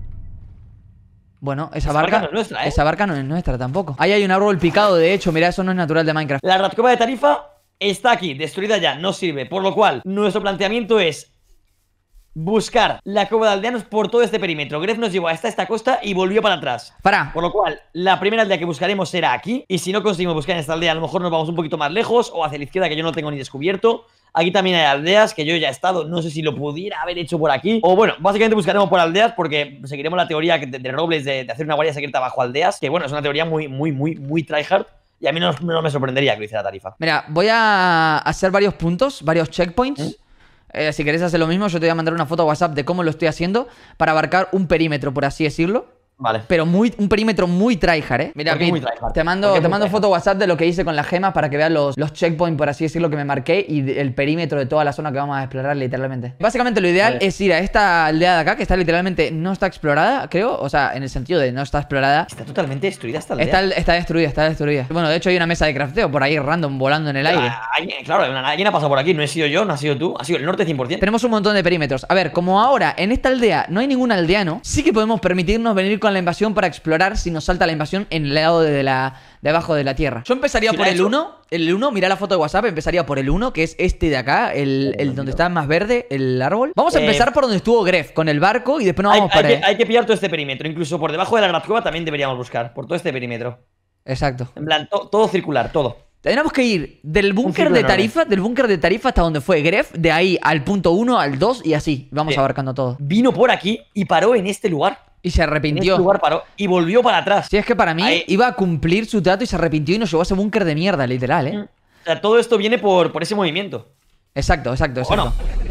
[SPEAKER 1] Bueno, esa
[SPEAKER 2] barca
[SPEAKER 1] barca
[SPEAKER 2] no es nuestra,
[SPEAKER 1] Esa barca no es nuestra tampoco. Ahí hay un árbol picado, de hecho, mira, eso no es natural de Minecraft.
[SPEAKER 2] La ratcueva de Tarifa está aquí, destruida ya, no sirve. Por lo cual, nuestro planteamiento es buscar la cueva de aldeanos por todo este perímetro. Gref nos llevó hasta esta costa y volvió para atrás. Por lo cual, la primera aldea que buscaremos será aquí. Y si no conseguimos buscar en esta aldea, a lo mejor nos vamos un poquito más lejos o hacia la izquierda, que yo no tengo ni descubierto. Aquí también hay aldeas que yo ya he estado, no sé si lo pudiera haber hecho por aquí. O bueno, básicamente buscaremos por aldeas porque seguiremos la teoría de Robles de hacer una guardia secreta bajo aldeas. Que bueno, es una teoría muy tryhard. Y a mí no me sorprendería que lo hiciera Tarifa.
[SPEAKER 1] Mira, voy a hacer varios puntos, varios checkpoints. Si querés hacer lo mismo, yo te voy a mandar una foto a WhatsApp de cómo lo estoy haciendo para abarcar un perímetro, por así decirlo.
[SPEAKER 2] Vale.
[SPEAKER 1] Pero un perímetro muy tryhard, Mira, Pete, te mando foto WhatsApp de lo que hice con las gemas para que veas los checkpoints, por así decirlo, que me marqué y el perímetro de toda la zona que vamos a explorar, literalmente. Básicamente lo ideal es ir a esta aldea de acá, que está literalmente, no está explorada, creo. O sea, en el sentido de no está explorada.
[SPEAKER 2] Está totalmente destruida esta aldea.
[SPEAKER 1] Está destruida. Bueno, de hecho hay una mesa de crafteo por ahí random volando en el aire.
[SPEAKER 2] Claro, alguien ha pasado por aquí, no he sido yo, no has sido tú, ha sido el norte 100%.
[SPEAKER 1] Tenemos un montón de perímetros. A ver, como ahora en esta aldea no hay ningún aldeano, sí que podemos permitirnos venir con la invasión para explorar si nos salta la invasión en el lado de abajo de la tierra. Yo empezaría por el 1. El 1, mira la foto de WhatsApp, empezaría por el 1, que es este de acá, el donde está más verde, el árbol. Vamos a empezar por donde estuvo Gref, con el barco, y después nos vamos para...
[SPEAKER 2] Hay que pillar todo este perímetro, incluso por debajo de la Grazcueva también deberíamos buscar, por todo este perímetro.
[SPEAKER 1] Exacto.
[SPEAKER 2] En plan, todo circular, todo.
[SPEAKER 1] Tenemos que ir del búnker de Tarifa hasta donde fue Gref, de ahí al punto 1, al 2 y así. Vamos abarcando todo.
[SPEAKER 2] Vino por aquí y paró en este lugar.
[SPEAKER 1] Y se arrepintió.
[SPEAKER 2] En este lugar paró y volvió para atrás.
[SPEAKER 1] Sí, es que para mí iba a cumplir su trato y se arrepintió y nos llevó a ese búnker de mierda, literal, ¿eh?
[SPEAKER 2] O sea, todo esto viene por ese movimiento.
[SPEAKER 1] Exacto.
[SPEAKER 2] Bueno.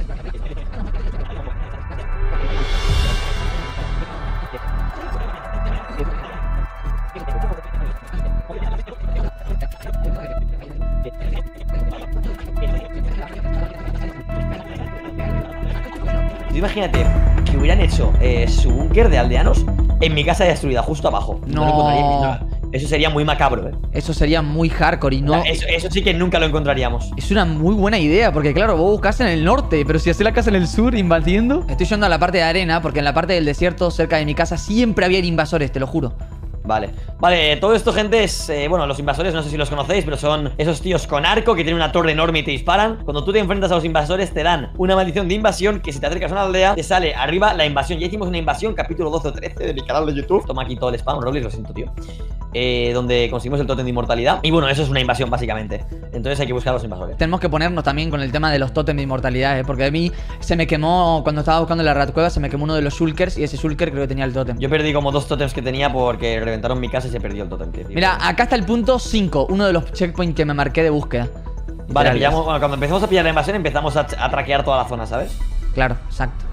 [SPEAKER 2] Imagínate que hubieran hecho su búnker de aldeanos en mi casa destruida, justo abajo.
[SPEAKER 1] No.
[SPEAKER 2] Lo encontraría. Eso sería muy macabro,
[SPEAKER 1] Eso sería muy hardcore y no...
[SPEAKER 2] Eso sí que nunca lo encontraríamos.
[SPEAKER 1] Es una muy buena idea, porque claro, vos buscás en el norte, pero si haces la casa en el sur, invadiendo... Estoy yendo a la parte de arena, porque en la parte del desierto, cerca de mi casa, siempre había invasores, te lo juro.
[SPEAKER 2] Vale, todo esto, gente, es... bueno, los invasores, no sé si los conocéis, pero son esos tíos con arco que tienen una torre enorme y te disparan. Cuando tú te enfrentas a los invasores, te dan una maldición de invasión, que si te acercas a una aldea, te sale arriba la invasión. Ya hicimos una invasión, capítulo 12 o 13 de mi canal de YouTube. Toma aquí todo el spam, Robles, lo siento, tío. Donde conseguimos el tótem de inmortalidad. Y bueno, eso es una invasión, básicamente. Entonces hay que buscar a los invasores.
[SPEAKER 1] Tenemos que ponernos también con el tema de los tótems de inmortalidad, porque a mí se me quemó, cuando estaba buscando la Ratcueva, se me quemó uno de los shulkers y ese shulker creo que tenía el tótem.
[SPEAKER 2] Yo perdí como 2 tótems que tenía porque reventaron mi casa y se perdió el tótem, tío.
[SPEAKER 1] Mira, acá está el punto 5, uno de los checkpoints que me marqué de búsqueda.
[SPEAKER 2] Vale, pillamos, bueno, cuando empezamos a pillar la invasión empezamos a traquear toda la zona, ¿sabes?
[SPEAKER 1] Claro, exacto.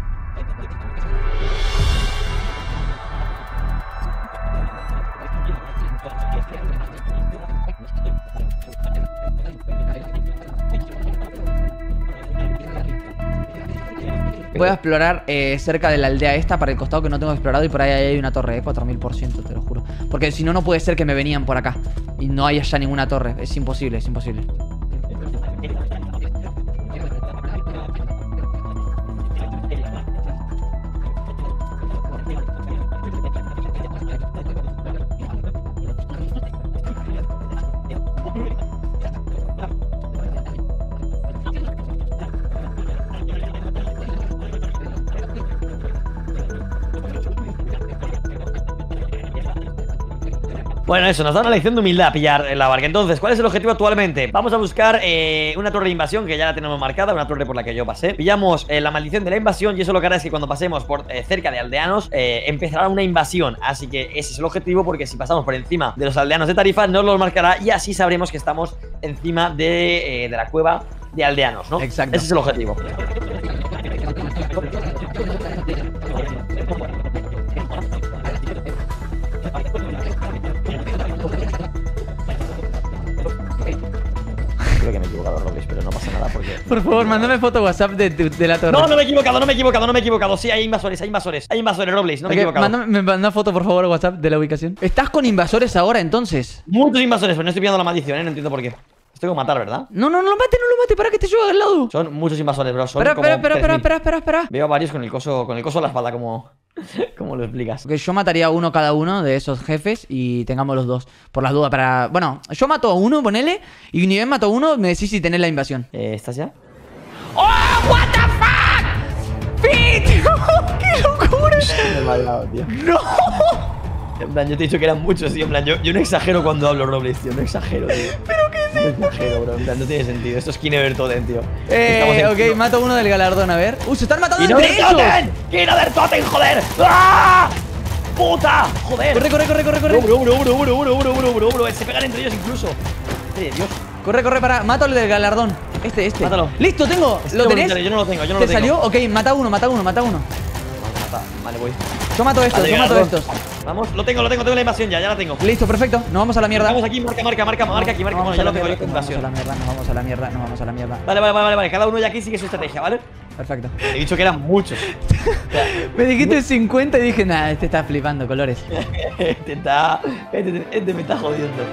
[SPEAKER 1] Voy a explorar cerca de la aldea esta, para el costado que no tengo explorado, y por ahí hay una torre, 4000%, te lo juro. Porque si no, no puede ser que me venían por acá y no haya ya ninguna torre. Es imposible, es imposible.
[SPEAKER 2] Bueno, eso, nos da una lección de humildad pillar la barca. Entonces, ¿cuál es el objetivo actualmente? Vamos a buscar una torre de invasión que ya la tenemos marcada, una torre por la que yo pasé. Pillamos la maldición de la invasión y eso lo que hará es que cuando pasemos por cerca de aldeanos empezará una invasión. Así que ese es el objetivo, porque si pasamos por encima de los aldeanos de Tarifa nos los marcará y así sabremos que estamos encima de la cueva de aldeanos, ¿no?
[SPEAKER 1] Exacto.
[SPEAKER 2] Ese es el objetivo. Creo que me he equivocado, Robles, pero no pasa nada porque...
[SPEAKER 1] Por favor, mándame foto WhatsApp de la torre.
[SPEAKER 2] No, no me he equivocado. Sí, hay invasores, Robles, no me he equivocado.
[SPEAKER 1] Me manda foto, por favor, WhatsApp de la ubicación. ¿Estás con invasores ahora, entonces?
[SPEAKER 2] Muchos invasores, pero no estoy pillando la maldición, no entiendo por qué. Estoy con matar, ¿verdad?
[SPEAKER 1] No lo mate, para que te lleve al lado.
[SPEAKER 2] Son muchos invasores, bro. Son
[SPEAKER 1] Espera.
[SPEAKER 2] Veo a varios con el coso a la espalda, como lo explicas.
[SPEAKER 1] Que yo mataría a uno cada uno de esos jefes y tengamos los dos. Por las dudas, para... Bueno, yo mato a uno, ponele. Y ni bien mato a uno, me decís si tenés la invasión.
[SPEAKER 2] ¿Estás ya?
[SPEAKER 1] ¡Oh, what the fuck! ¡Pete! ¡Qué locura!
[SPEAKER 2] Me he mareado, tío.
[SPEAKER 1] ¡No!
[SPEAKER 2] En plan, yo te he dicho que eran muchos, tío. En plan, yo no exagero cuando hablo, Robles, tío. No exagero, tío.
[SPEAKER 1] ¿Pero qué es esto?
[SPEAKER 2] No exagero, bro. En plan, no tiene sentido. Esto es Kinever Totem, tío.
[SPEAKER 1] Ok, mato a uno del galardón, a ver. ¡Se están matando entre ellos!
[SPEAKER 2] ¡Kinever Totem, joder! ¡Ah! ¡Puta! ¡Joder!
[SPEAKER 1] Corre.
[SPEAKER 2] Bro. Se pegan entre ellos incluso. Madre de Dios.
[SPEAKER 1] Corre, para. Mato al del galardón. Este.
[SPEAKER 2] Mátalo.
[SPEAKER 1] ¡Listo, tengo! ¿Lo tenés?
[SPEAKER 2] Yo no lo tengo,
[SPEAKER 1] ¿Te salió? Ok, mata uno.
[SPEAKER 2] Vale, voy.
[SPEAKER 1] Yo mato estos.
[SPEAKER 2] Vamos, lo tengo la invasión ya la tengo.
[SPEAKER 1] Listo, perfecto. Nos vamos a la mierda.
[SPEAKER 2] Vamos aquí, marca aquí, marca. Bueno, ya lo tengo yo con invasión.
[SPEAKER 1] Nos vamos a la mierda.
[SPEAKER 2] Vale. Cada uno ya aquí sigue su estrategia, ¿vale?
[SPEAKER 1] Perfecto.
[SPEAKER 2] He dicho que eran muchos.
[SPEAKER 1] Me dijiste 50 y dije, nada, este está flipando colores.
[SPEAKER 2] Este me está jodiendo.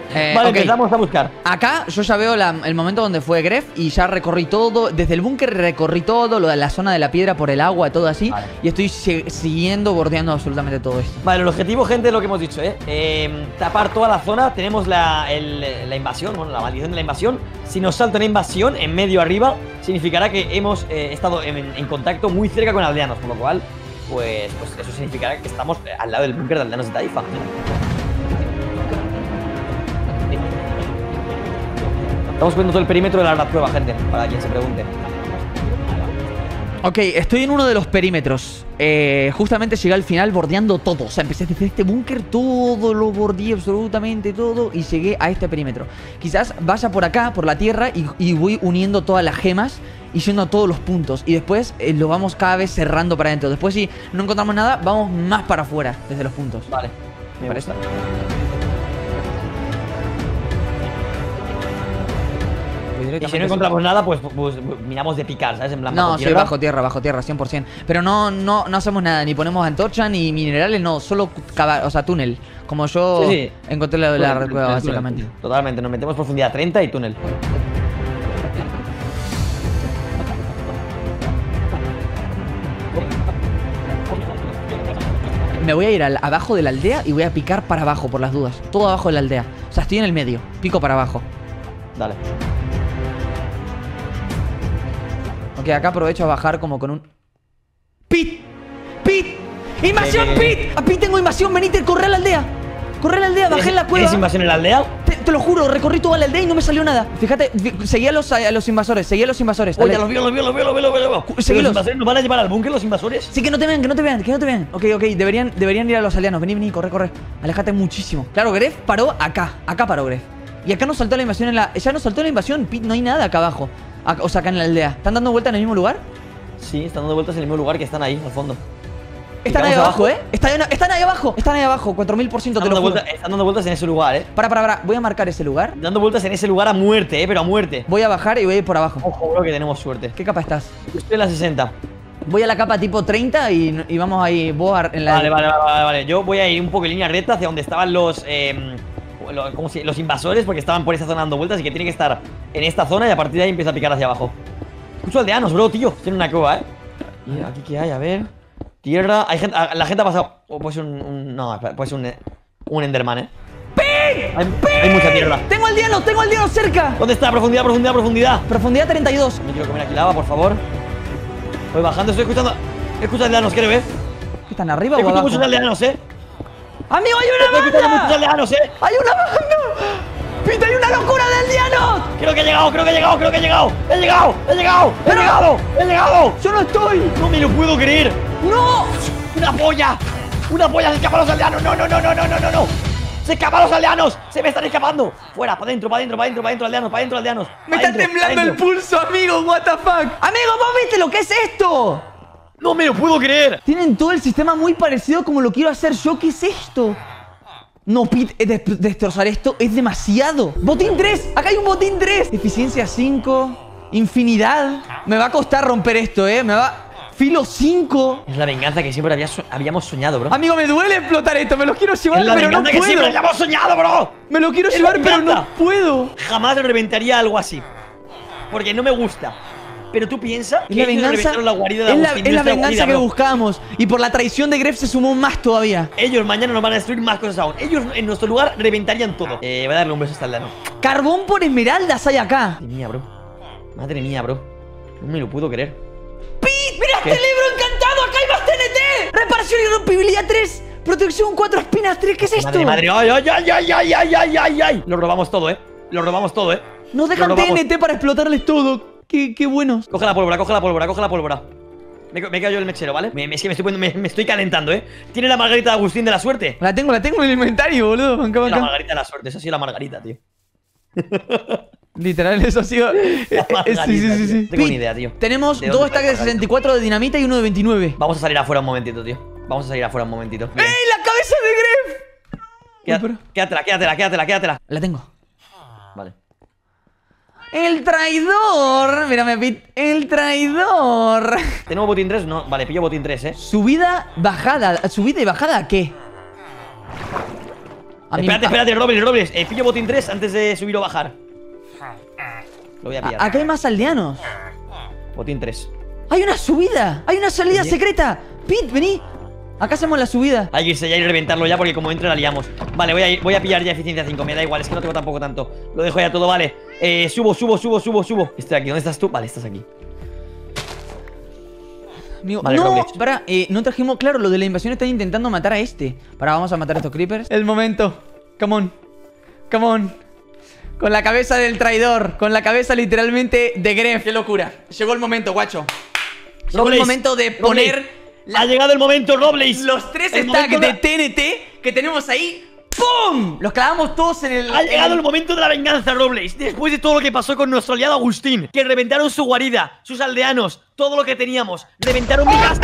[SPEAKER 2] Vale,
[SPEAKER 1] ok.
[SPEAKER 2] empezamos a buscar.
[SPEAKER 1] Acá yo ya veo el momento donde fue Gref y ya recorrí todo. Desde el búnker recorrí todo, lo de la zona de la piedra por el agua, todo así.
[SPEAKER 2] Vale.
[SPEAKER 1] Y estoy siguiendo, bordeando absolutamente todo esto.
[SPEAKER 2] Vale, el objetivo, gente, es lo que hemos dicho, tapar toda la zona. Tenemos la invasión, bueno, la maldición de la invasión. Si nos salta una invasión en medio arriba, significará que hemos estado en contacto muy cerca con aldeanos. Por lo cual, pues eso significará que estamos al lado del búnker de aldeanos de Taifa. Estamos cubriendo todo el perímetro de la prueba, gente, para quien se pregunte.
[SPEAKER 1] Ok, estoy en uno de los perímetros. Justamente llegué al final bordeando todo. O sea, empecé desde este búnker, todo lo bordeé, absolutamente todo. Y llegué a este perímetro. Quizás vaya por acá, por la tierra, y voy uniendo todas las gemas y yendo a todos los puntos. Y después lo vamos cada vez cerrando para adentro. Después, si no encontramos nada, vamos más para afuera desde los puntos.
[SPEAKER 2] Vale, me
[SPEAKER 1] parece.
[SPEAKER 2] gusta. Y si no encontramos nada, pues miramos de picar, ¿sabes? En plan,
[SPEAKER 1] No, sí, bajo tierra, 100%. Pero no hacemos nada, ni ponemos antorcha, ni minerales, no, solo cavar, o sea, túnel. Como yo
[SPEAKER 2] Sí.
[SPEAKER 1] encontré la cueva, básicamente.
[SPEAKER 2] Totalmente, nos metemos profundidad 30 y túnel.
[SPEAKER 1] Me voy a ir abajo de la aldea y voy a picar para abajo, por las dudas. Todo abajo de la aldea. O sea, estoy en el medio, pico para abajo.
[SPEAKER 2] Dale.
[SPEAKER 1] Ok, acá aprovecho a bajar como con un... ¡Pit! ¡Pit! ¡Invasión, Pit! ¡A Pit tengo invasión! ¡Venite, corre a la aldea! ¡Corre a la aldea! ¡Bajé en la cueva!
[SPEAKER 2] ¿Tienes invasión en la aldea?
[SPEAKER 1] Te lo juro, recorrí toda la aldea y no me salió nada. Fíjate, seguí a los invasores, seguí a los invasores.
[SPEAKER 2] Oye,
[SPEAKER 1] Dale.
[SPEAKER 2] los veo.
[SPEAKER 1] Seguilos.
[SPEAKER 2] ¿Los invasores nos van a llevar al búnker, los invasores?
[SPEAKER 1] Sí, que no te vean, que no te vean, que no te vean. Ok, deberían ir a los aldeanos. Vení, corre. Aléjate muchísimo. Claro, Gref paró acá paró Gref. Y acá nos saltó la invasión ya nos saltó la invasión, Pit, no hay nada acá abajo. O sea, acá en la aldea. ¿Están dando vuelta en el mismo lugar?
[SPEAKER 2] Sí, están dando vueltas en el mismo lugar que están ahí, al fondo.
[SPEAKER 1] Están ahí abajo, Están ahí abajo, 4000%, te lo juro.
[SPEAKER 2] Están dando vueltas en ese lugar,
[SPEAKER 1] Para, voy a marcar ese lugar.
[SPEAKER 2] Dando vueltas en ese lugar a muerte, pero a muerte.
[SPEAKER 1] Voy a bajar y voy a ir por abajo.
[SPEAKER 2] Ojo, bro, que tenemos suerte.
[SPEAKER 1] ¿Qué capa estás?
[SPEAKER 2] Estoy en la 60.
[SPEAKER 1] Voy a la capa tipo 30 y vamos ahí, vos en la...
[SPEAKER 2] Vale. Yo voy a ir un poco en línea recta hacia donde estaban los invasores, porque estaban por esa zona dando vueltas y que tiene que estar en esta zona y a partir de ahí empieza a picar hacia abajo. Escucho aldeanos, bro, tío. Tiene una cueva, Y aquí qué hay, a ver. Tierra. Hay gente, la gente ha pasado. O puede ser no, puede ser un Enderman, Hay mucha tierra.
[SPEAKER 1] ¡Tengo aldeanos cerca!
[SPEAKER 2] ¿Dónde está? Profundidad.
[SPEAKER 1] Profundidad 32.
[SPEAKER 2] Me quiero comer aquí lava, por favor. Voy bajando, estoy escuchando. Escucho aldeanos, creo,
[SPEAKER 1] ¿Están arriba o
[SPEAKER 2] Escucho
[SPEAKER 1] abajo?
[SPEAKER 2] muchos aldeanos,
[SPEAKER 1] ¡Amigo, hay
[SPEAKER 2] Estoy
[SPEAKER 1] una
[SPEAKER 2] escuchando muchos
[SPEAKER 1] banda!
[SPEAKER 2] aldeanos,
[SPEAKER 1] ¡Hay una banda! ¡Pita, hay una locura de aldeanos!
[SPEAKER 2] Creo que he llegado. ¡He llegado!
[SPEAKER 1] ¡Yo no estoy!
[SPEAKER 2] No me lo puedo creer.
[SPEAKER 1] ¡No!
[SPEAKER 2] ¡Una polla! Se escapan los aldeanos. No. Se escapan los aldeanos. Se me están escapando. Fuera, para adentro, aldeanos.
[SPEAKER 1] Me está temblando el pulso, amigo, what the fuck. Amigo, ¿vos viste lo que es esto?
[SPEAKER 2] No me lo puedo creer.
[SPEAKER 1] Tienen todo el sistema muy parecido como lo quiero hacer yo. ¿Qué es esto? No, Pit, destrozar esto es demasiado. Botín 3, acá hay un botín 3. Eficiencia 5, infinidad. Me va a costar romper esto, Filo 5.
[SPEAKER 2] Es la venganza que siempre habíamos soñado, bro.
[SPEAKER 1] Amigo, me duele explotar esto. Me lo quiero llevar,
[SPEAKER 2] Es la
[SPEAKER 1] pero no
[SPEAKER 2] venganza que siempre
[SPEAKER 1] puedo.
[SPEAKER 2] habíamos soñado, bro.
[SPEAKER 1] Me lo quiero
[SPEAKER 2] Es
[SPEAKER 1] llevar,
[SPEAKER 2] la
[SPEAKER 1] pero no
[SPEAKER 2] venganza.
[SPEAKER 1] puedo.
[SPEAKER 2] Jamás reventaría algo así. Porque no me gusta. Pero tú piensas
[SPEAKER 1] Es
[SPEAKER 2] que
[SPEAKER 1] la
[SPEAKER 2] ellos
[SPEAKER 1] venganza,
[SPEAKER 2] reventaron la guarida de
[SPEAKER 1] es la
[SPEAKER 2] Agustín,
[SPEAKER 1] venganza
[SPEAKER 2] nuestra guarida,
[SPEAKER 1] que
[SPEAKER 2] bro.
[SPEAKER 1] buscábamos. Y por la traición de Gref se sumó más todavía.
[SPEAKER 2] Ellos mañana nos van a destruir más cosas aún. Ellos en nuestro lugar reventarían todo. Voy a darle un beso a este aldeano.
[SPEAKER 1] Carbón por esmeraldas hay acá.
[SPEAKER 2] Madre mía, bro. No me lo puedo creer.
[SPEAKER 1] ¡Pit! ¡Mira
[SPEAKER 2] ¿Qué?
[SPEAKER 1] este libro encantado! ¡Acá hay más TNT! Reparación y rompibilidad 3. Protección 4 espinas 3. ¿Qué es esto?
[SPEAKER 2] Madre. Ay. Lo robamos todo,
[SPEAKER 1] Nos dejan
[SPEAKER 2] Lo robamos.
[SPEAKER 1] TNT para explotarles todo. Qué buenos.
[SPEAKER 2] Coge la pólvora. Me cayó el mechero, ¿vale? Es que me estoy calentando, ¿Tiene la margarita de Agustín de la suerte?
[SPEAKER 1] La tengo en el inventario, boludo. Acá.
[SPEAKER 2] La margarita de la suerte, eso sí, la margarita, tío.
[SPEAKER 1] Literal, eso ha sido.
[SPEAKER 2] margarita,
[SPEAKER 1] Sí.
[SPEAKER 2] tío. Tengo
[SPEAKER 1] Pit,
[SPEAKER 2] ni idea, tío.
[SPEAKER 1] Tenemos
[SPEAKER 2] ¿De
[SPEAKER 1] 2
[SPEAKER 2] dónde
[SPEAKER 1] stacks de
[SPEAKER 2] margarita?
[SPEAKER 1] 64 de dinamita y uno de 29.
[SPEAKER 2] Vamos a salir afuera un momentito, tío. Bien.
[SPEAKER 1] ¡Ey, la cabeza de Gref!
[SPEAKER 2] Quédatela.
[SPEAKER 1] La tengo.
[SPEAKER 2] Vale.
[SPEAKER 1] ¡El traidor! Mírame, Pit. ¡El traidor!
[SPEAKER 2] ¿Tenemos botín 3? No, vale, pillo botín 3,
[SPEAKER 1] Subida y bajada, ¿qué?
[SPEAKER 2] Espérate, Robles. Pillo botín 3 antes de subir o bajar. Lo voy a pillar.
[SPEAKER 1] Acá hay más aldeanos.
[SPEAKER 2] Botín 3.
[SPEAKER 1] ¡Hay una subida! ¡Hay una salida secreta! Pete, vení. Acá hacemos la subida.
[SPEAKER 2] Hay que irse ya y reventarlo ya porque como entre la liamos. Vale, voy a pillar ya eficiencia 5. Me da igual, es que no tengo tampoco tanto. Lo dejo ya todo, vale. Subo. Estoy aquí, ¿dónde estás tú? Vale, estás aquí.
[SPEAKER 1] Amigo,
[SPEAKER 2] Vale,
[SPEAKER 1] no,
[SPEAKER 2] Robles.
[SPEAKER 1] para, no trajimos, claro, lo de la invasión están intentando matar a este. Para, vamos a matar a estos creepers. El momento. Come on. Con la cabeza del traidor. Con la cabeza literalmente de Gref. Qué locura. Llegó el momento, guacho. Llegó el momento de poner...
[SPEAKER 2] Ha llegado el momento, Robles.
[SPEAKER 1] Los 3 stacks de TNT que tenemos ahí. ¡Pum! Los clavamos todos en el...
[SPEAKER 2] Ha llegado el momento de la venganza, Robles. Después de todo lo que pasó con nuestro aliado Agustín, que reventaron su guarida, sus aldeanos, todo lo que teníamos. Reventaron mi casa.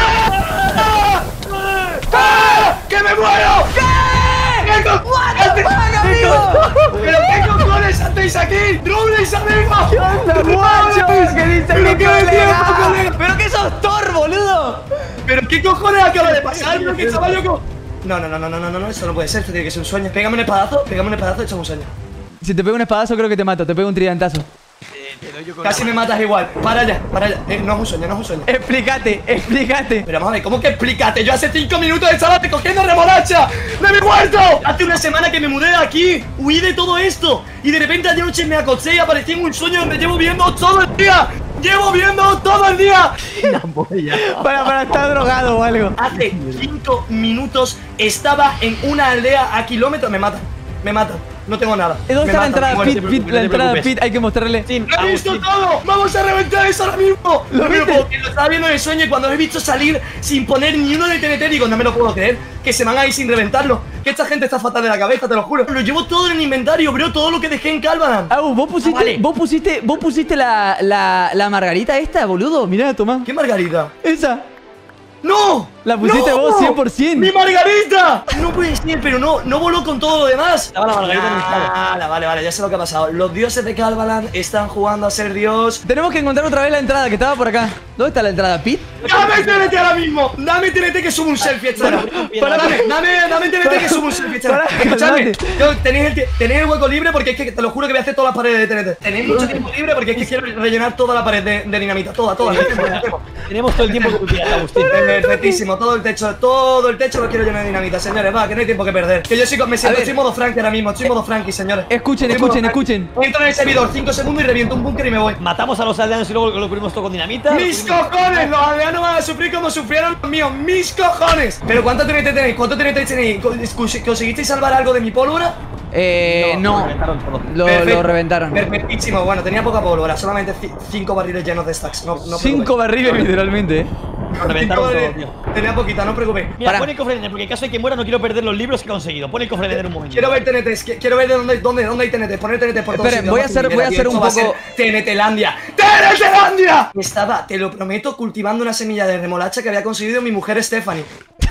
[SPEAKER 3] ¡Que me muero! ¿Qué?
[SPEAKER 1] ¡What the fuck, amigo!
[SPEAKER 3] ¿Pero qué cojones hacéis aquí? ¡Robles, amigo!
[SPEAKER 1] ¿Qué onda, guacho? Que dice
[SPEAKER 3] ¿Pero
[SPEAKER 1] que
[SPEAKER 3] qué
[SPEAKER 1] colega.
[SPEAKER 3] colega?
[SPEAKER 1] ¿Pero qué sos Thor, boludo?
[SPEAKER 3] ¿Pero qué cojones acaba de pasar? ¿Pero qué chaval loco? No, eso no puede ser, esto tiene que ser un sueño. Pégame un espadazo, echamos un sueño.
[SPEAKER 1] Si te pego un espadazo creo que te mato, te pego un tridantazo.
[SPEAKER 2] Te doy yo con
[SPEAKER 3] Casi me matas igual. Para allá. No es un sueño.
[SPEAKER 1] Explícate.
[SPEAKER 3] Pero vamos a ver, ¿cómo que explícate? Yo hace 5 minutos estaba cogiendo remolacha ¡de mi huerto! Hace una semana que me mudé de aquí, huí de todo esto y de repente ayer noche me acosté y aparecí en un sueño donde llevo viendo todo el día.
[SPEAKER 1] Para estar drogado o algo.
[SPEAKER 3] Hace 5 minutos estaba en una aldea a kilómetros. Me matan. No tengo nada.
[SPEAKER 1] ¿Dónde está la entrada,
[SPEAKER 2] muere,
[SPEAKER 1] Pete? La entrada, Pete, hay que mostrarle.
[SPEAKER 3] ¡Lo he visto todo! ¡Vamos a reventar eso ahora mismo!
[SPEAKER 1] ¿Lo viste?
[SPEAKER 3] Porque lo estaba viendo en el sueño y cuando lo he visto salir sin poner ni uno de TNT digo, no me lo puedo creer, que se van a ir sin reventarlo. Que esta gente está fatal de la cabeza, te lo juro. Lo llevo todo en el inventario, bro, todo lo que dejé en Calvadan.
[SPEAKER 1] ¿Vos pusiste la margarita esta, boludo? Mirá, tomá.
[SPEAKER 3] ¿Qué margarita?
[SPEAKER 1] Esa.
[SPEAKER 3] ¡No!
[SPEAKER 1] La pusiste
[SPEAKER 3] ¡No!
[SPEAKER 1] vos 100%.
[SPEAKER 3] ¡Mi margarita! No puede ser, pero no voló con todo lo demás.
[SPEAKER 2] Estaba la margarita en el estado.
[SPEAKER 3] Vale, ya sé lo que ha pasado. Los dioses de Calvalan están jugando a ser dios.
[SPEAKER 1] Tenemos que encontrar otra vez la entrada que estaba por acá. ¿Dónde está la entrada, Pete?
[SPEAKER 3] ¡Dame TNT ahora mismo! ¡Dame TNT que subo un selfie, echara! Dame TNT que subo un selfie, echara. Escuchadme, tenéis el hueco libre porque es que te lo juro que voy a hacer todas las paredes de TNT. Tenéis mucho tiempo libre porque es que quiero rellenar toda la pared de dinamita. Toda.
[SPEAKER 2] Tenemos todo el tiempo que tú quieras, Agustín.
[SPEAKER 3] Perfectísimo, todo el techo lo quiero llenar de dinamita, señores. Va, que no hay tiempo que perder. Que yo me siento, estoy modo Frankie ahora mismo, estoy modo Frankie, señores.
[SPEAKER 1] Escuchen.
[SPEAKER 3] Entro en el servidor, 5 segundos y reviento un búnker y me voy.
[SPEAKER 2] Matamos a los aldeanos y luego lo cubrimos todo con dinamita.
[SPEAKER 3] ¡Mis cojones! Los aldeanos van a sufrir como sufrieron los míos. ¡Mis cojones! ¿Pero cuánto TNT tenéis? ¿Cuánto TNT tenéis? ¿Conseguisteis salvar algo de mi pólvora?
[SPEAKER 1] No. Lo reventaron.
[SPEAKER 3] Perfectísimo. Bueno, tenía poca pólvora. Solamente 5 barriles llenos de stacks. No
[SPEAKER 1] 5 barriles, literalmente,
[SPEAKER 2] Lo reventaron todo, tío.
[SPEAKER 3] Tenía poquita, no os preocupéis.
[SPEAKER 2] Mira, pon el cofre de Ender, porque en caso de que muera no quiero perder los libros que he conseguido. Pon el cofre de Ender un momento.
[SPEAKER 3] Quiero ver TNTs, quiero ver de dónde hay TNT. Poner TNT por todos.
[SPEAKER 1] Esperen, voy a hacer un poco...
[SPEAKER 3] TNTlandia. ¡TNTlandia! Estaba, te lo prometo, cultivando una semilla de remolacha que había conseguido mi mujer Stephanie.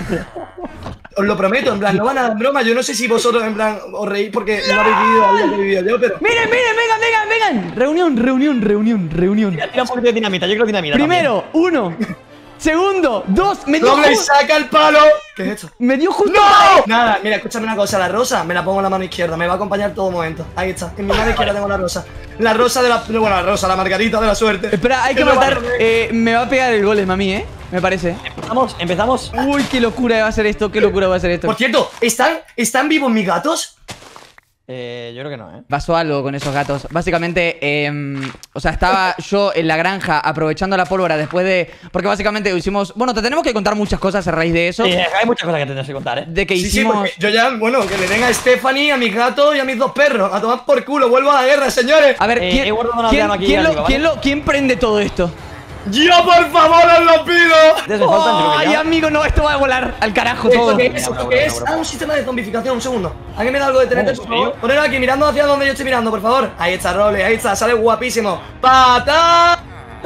[SPEAKER 3] Os lo prometo, en plan, no van a dar broma. Yo no sé si vosotros, en plan, os reís porque no habéis vivido la vida que he vivido yo, pero...
[SPEAKER 1] Miren, vengan. Reunión.
[SPEAKER 2] Tira un poquito de dinamita, yo quiero dinamita.
[SPEAKER 1] Primero, 1. Segundo, 2. Me dio
[SPEAKER 3] ¡Doble, saca el palo! ¿Qué es esto?
[SPEAKER 1] Me dio justo.
[SPEAKER 3] ¡No! Nada, mira, escúchame una cosa. La rosa me la pongo en la mano izquierda. Me va a acompañar todo momento. Ahí está. En mi mano izquierda tengo la rosa. La rosa de la... Bueno, la rosa, la margarita de la suerte.
[SPEAKER 1] Espera, hay que matar. Me va a pegar el golem a mí, me parece.
[SPEAKER 2] Empezamos.
[SPEAKER 1] Uy, qué locura va a ser esto.
[SPEAKER 3] Por cierto, ¿están vivos mis gatos?
[SPEAKER 2] Yo creo que no,
[SPEAKER 1] Pasó algo con esos gatos. Básicamente, o sea, estaba yo en la granja aprovechando la pólvora después de... Porque básicamente hicimos... Bueno, te tenemos que contar muchas cosas a raíz de eso.
[SPEAKER 2] Sí, hay muchas cosas que tenemos que contar,
[SPEAKER 1] De que
[SPEAKER 3] Sí,
[SPEAKER 1] hicimos...
[SPEAKER 3] yo ya, bueno, que le den a Stephanie, a mis gatos y a mis 2 perros. A tomar por culo, vuelvo a la guerra, señores.
[SPEAKER 1] A ver,
[SPEAKER 2] he guardado un aldeano aquí arriba, ¿vale?
[SPEAKER 1] ¿quién prende todo esto?
[SPEAKER 3] ¡Yo, por favor, os lo pido!
[SPEAKER 2] Desde faltan, creo que
[SPEAKER 1] Ay,
[SPEAKER 2] ya.
[SPEAKER 1] amigo, no, esto va a volar al carajo todo.
[SPEAKER 3] ¿Esto qué es? ¿Esto qué es? Ah, un sistema de zombificación, un segundo. ¿Alguien me da algo de TNT, por favor?
[SPEAKER 2] ¿Sí?
[SPEAKER 3] Ponedlo aquí, mirando hacia donde yo estoy mirando, por favor. Ahí está, Roble, ahí está, sale guapísimo. ¡Pata!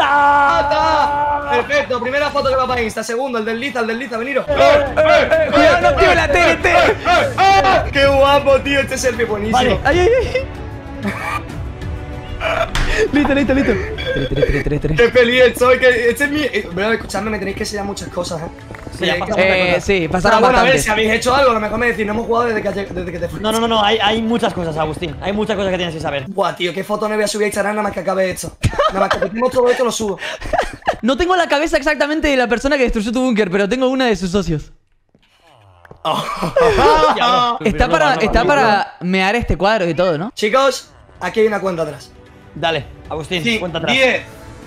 [SPEAKER 3] ¡Pata! Perfecto, primera foto que va para Insta. Segundo, el desliza, veniros.
[SPEAKER 1] Cuidado, no active la TNT.
[SPEAKER 3] ¡Qué guapo, tío! Este selfie buenísimo.
[SPEAKER 2] Vale.
[SPEAKER 1] Ay. Listo.
[SPEAKER 3] Qué feliz estoy, que este es mi... Bueno, escuchadme, me tenéis que enseñar muchas cosas,
[SPEAKER 2] Sí, ya pasa.
[SPEAKER 1] Sí, pasaron
[SPEAKER 3] bueno, a ver,
[SPEAKER 1] bastantes.
[SPEAKER 3] si habéis hecho algo, a lo mejor me decís, no hemos jugado desde que te fuiste.
[SPEAKER 2] No, hay muchas cosas, Agustín. Hay muchas cosas que tienes que saber.
[SPEAKER 3] Buah, tío, qué foto no voy a subir a Instagram nada más que acabe esto. Nada más que metemos todo esto, lo subo.
[SPEAKER 1] No tengo la cabeza exactamente de la persona que destruyó tu búnker, pero tengo una de sus socios. Está para mear este cuadro y todo, ¿no?
[SPEAKER 3] Chicos, aquí hay una cuenta atrás.
[SPEAKER 2] Dale, Agustín,
[SPEAKER 3] Sí,
[SPEAKER 2] cuenta atrás.
[SPEAKER 3] 10.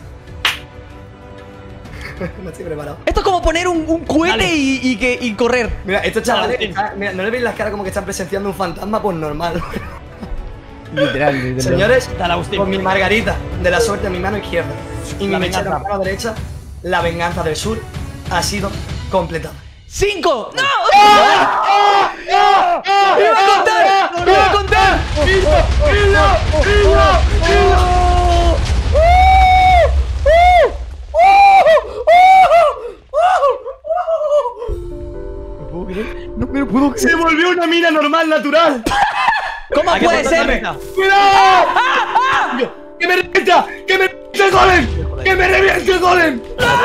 [SPEAKER 3] No estoy preparado.
[SPEAKER 1] Esto es como poner un cohete
[SPEAKER 2] Dale.
[SPEAKER 1] y correr.
[SPEAKER 3] Mira, estos chavales,
[SPEAKER 2] Agustín.
[SPEAKER 3] mira, ¿no le veis las caras como que están presenciando un fantasma? Pues normal.
[SPEAKER 1] Literal.
[SPEAKER 3] Señores,
[SPEAKER 2] Dale, Agustín.
[SPEAKER 3] con mi margarita de la suerte en mi mano izquierda y mi
[SPEAKER 2] La
[SPEAKER 3] mechera en
[SPEAKER 2] venganza.
[SPEAKER 3] mi mano derecha, la venganza del sur ha sido completada.
[SPEAKER 1] 5. ¡No! ¡Iba a contar!
[SPEAKER 3] Se volvió una mina normal, natural.
[SPEAKER 1] ¿Cómo
[SPEAKER 2] Hay que
[SPEAKER 1] puede
[SPEAKER 2] cortar la
[SPEAKER 1] ser?
[SPEAKER 2] mesa.
[SPEAKER 3] ¡Cuidado! ¡Que me revienta! ¡Que me revienta el golem! ¡Que me revienta el golem!